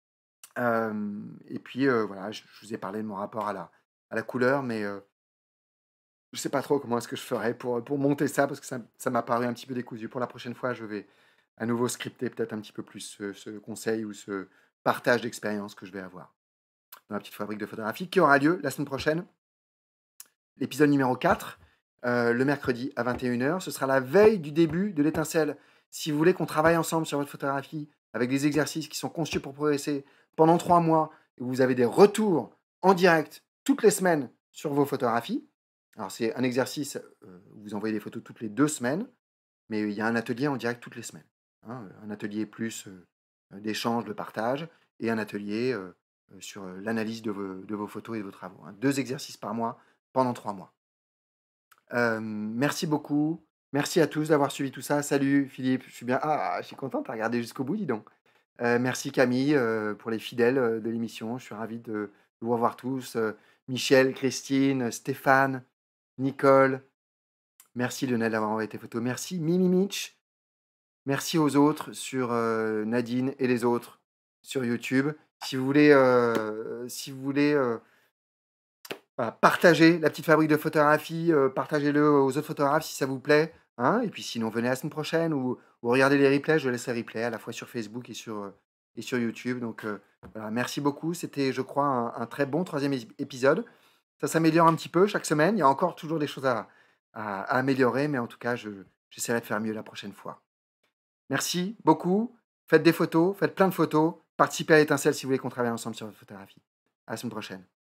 Et puis voilà, je vous ai parlé de mon rapport à la couleur, mais je ne sais pas trop comment est-ce que je ferais pour monter ça, parce que ça m'a paru un petit peu décousu. Pour la prochaine fois, je vais à nouveau scripter peut-être un petit peu plus ce conseil ou ce partage d'expérience que je vais avoir dans la petite fabrique de photographie qui aura lieu la semaine prochaine, l'épisode numéro 4, le mercredi à 21h. Ce sera la veille du début de l'étincelle. Si vous voulez qu'on travaille ensemble sur votre photographie avec des exercices qui sont conçus pour progresser pendant 3 mois, et vous avez des retours en direct toutes les semaines sur vos photographies. Alors c'est un exercice où vous envoyez des photos toutes les 2 semaines, mais il y a un atelier en direct toutes les semaines. Hein, un atelier plus d'échange, de partage, et un atelier sur l'analyse de vos photos et de vos travaux. Hein. 2 exercices par mois pendant 3 mois. Merci beaucoup. Merci à tous d'avoir suivi tout ça. Salut Philippe, je suis bien. Ah, je suis content, tu as regardé jusqu'au bout, dis donc. Merci Camille pour les fidèles de l'émission. Je suis ravi de vous revoir tous. Michel, Christine, Stéphane, Nicole. Merci Lionel d'avoir envoyé tes photos. Merci Mimi Mitch. Merci aux autres sur Nadine et les autres. sur YouTube. Si vous voulez voilà, partagez la petite fabrique de photographie, partagez-le aux autres photographes si ça vous plaît, hein. Et puis sinon, venez la semaine prochaine ou regardez les replays. Je laisse les replays à la fois sur Facebook et sur YouTube. Donc voilà, merci beaucoup. C'était, je crois, un très bon troisième épisode. Ça s'améliore un petit peu chaque semaine. Il y a encore toujours des choses à améliorer, mais en tout cas, j'essaierai de faire mieux la prochaine fois. Merci beaucoup. Faites des photos, faites plein de photos. Participez à l'étincelle si vous voulez qu'on travaille ensemble sur votre photographie. À la semaine prochaine.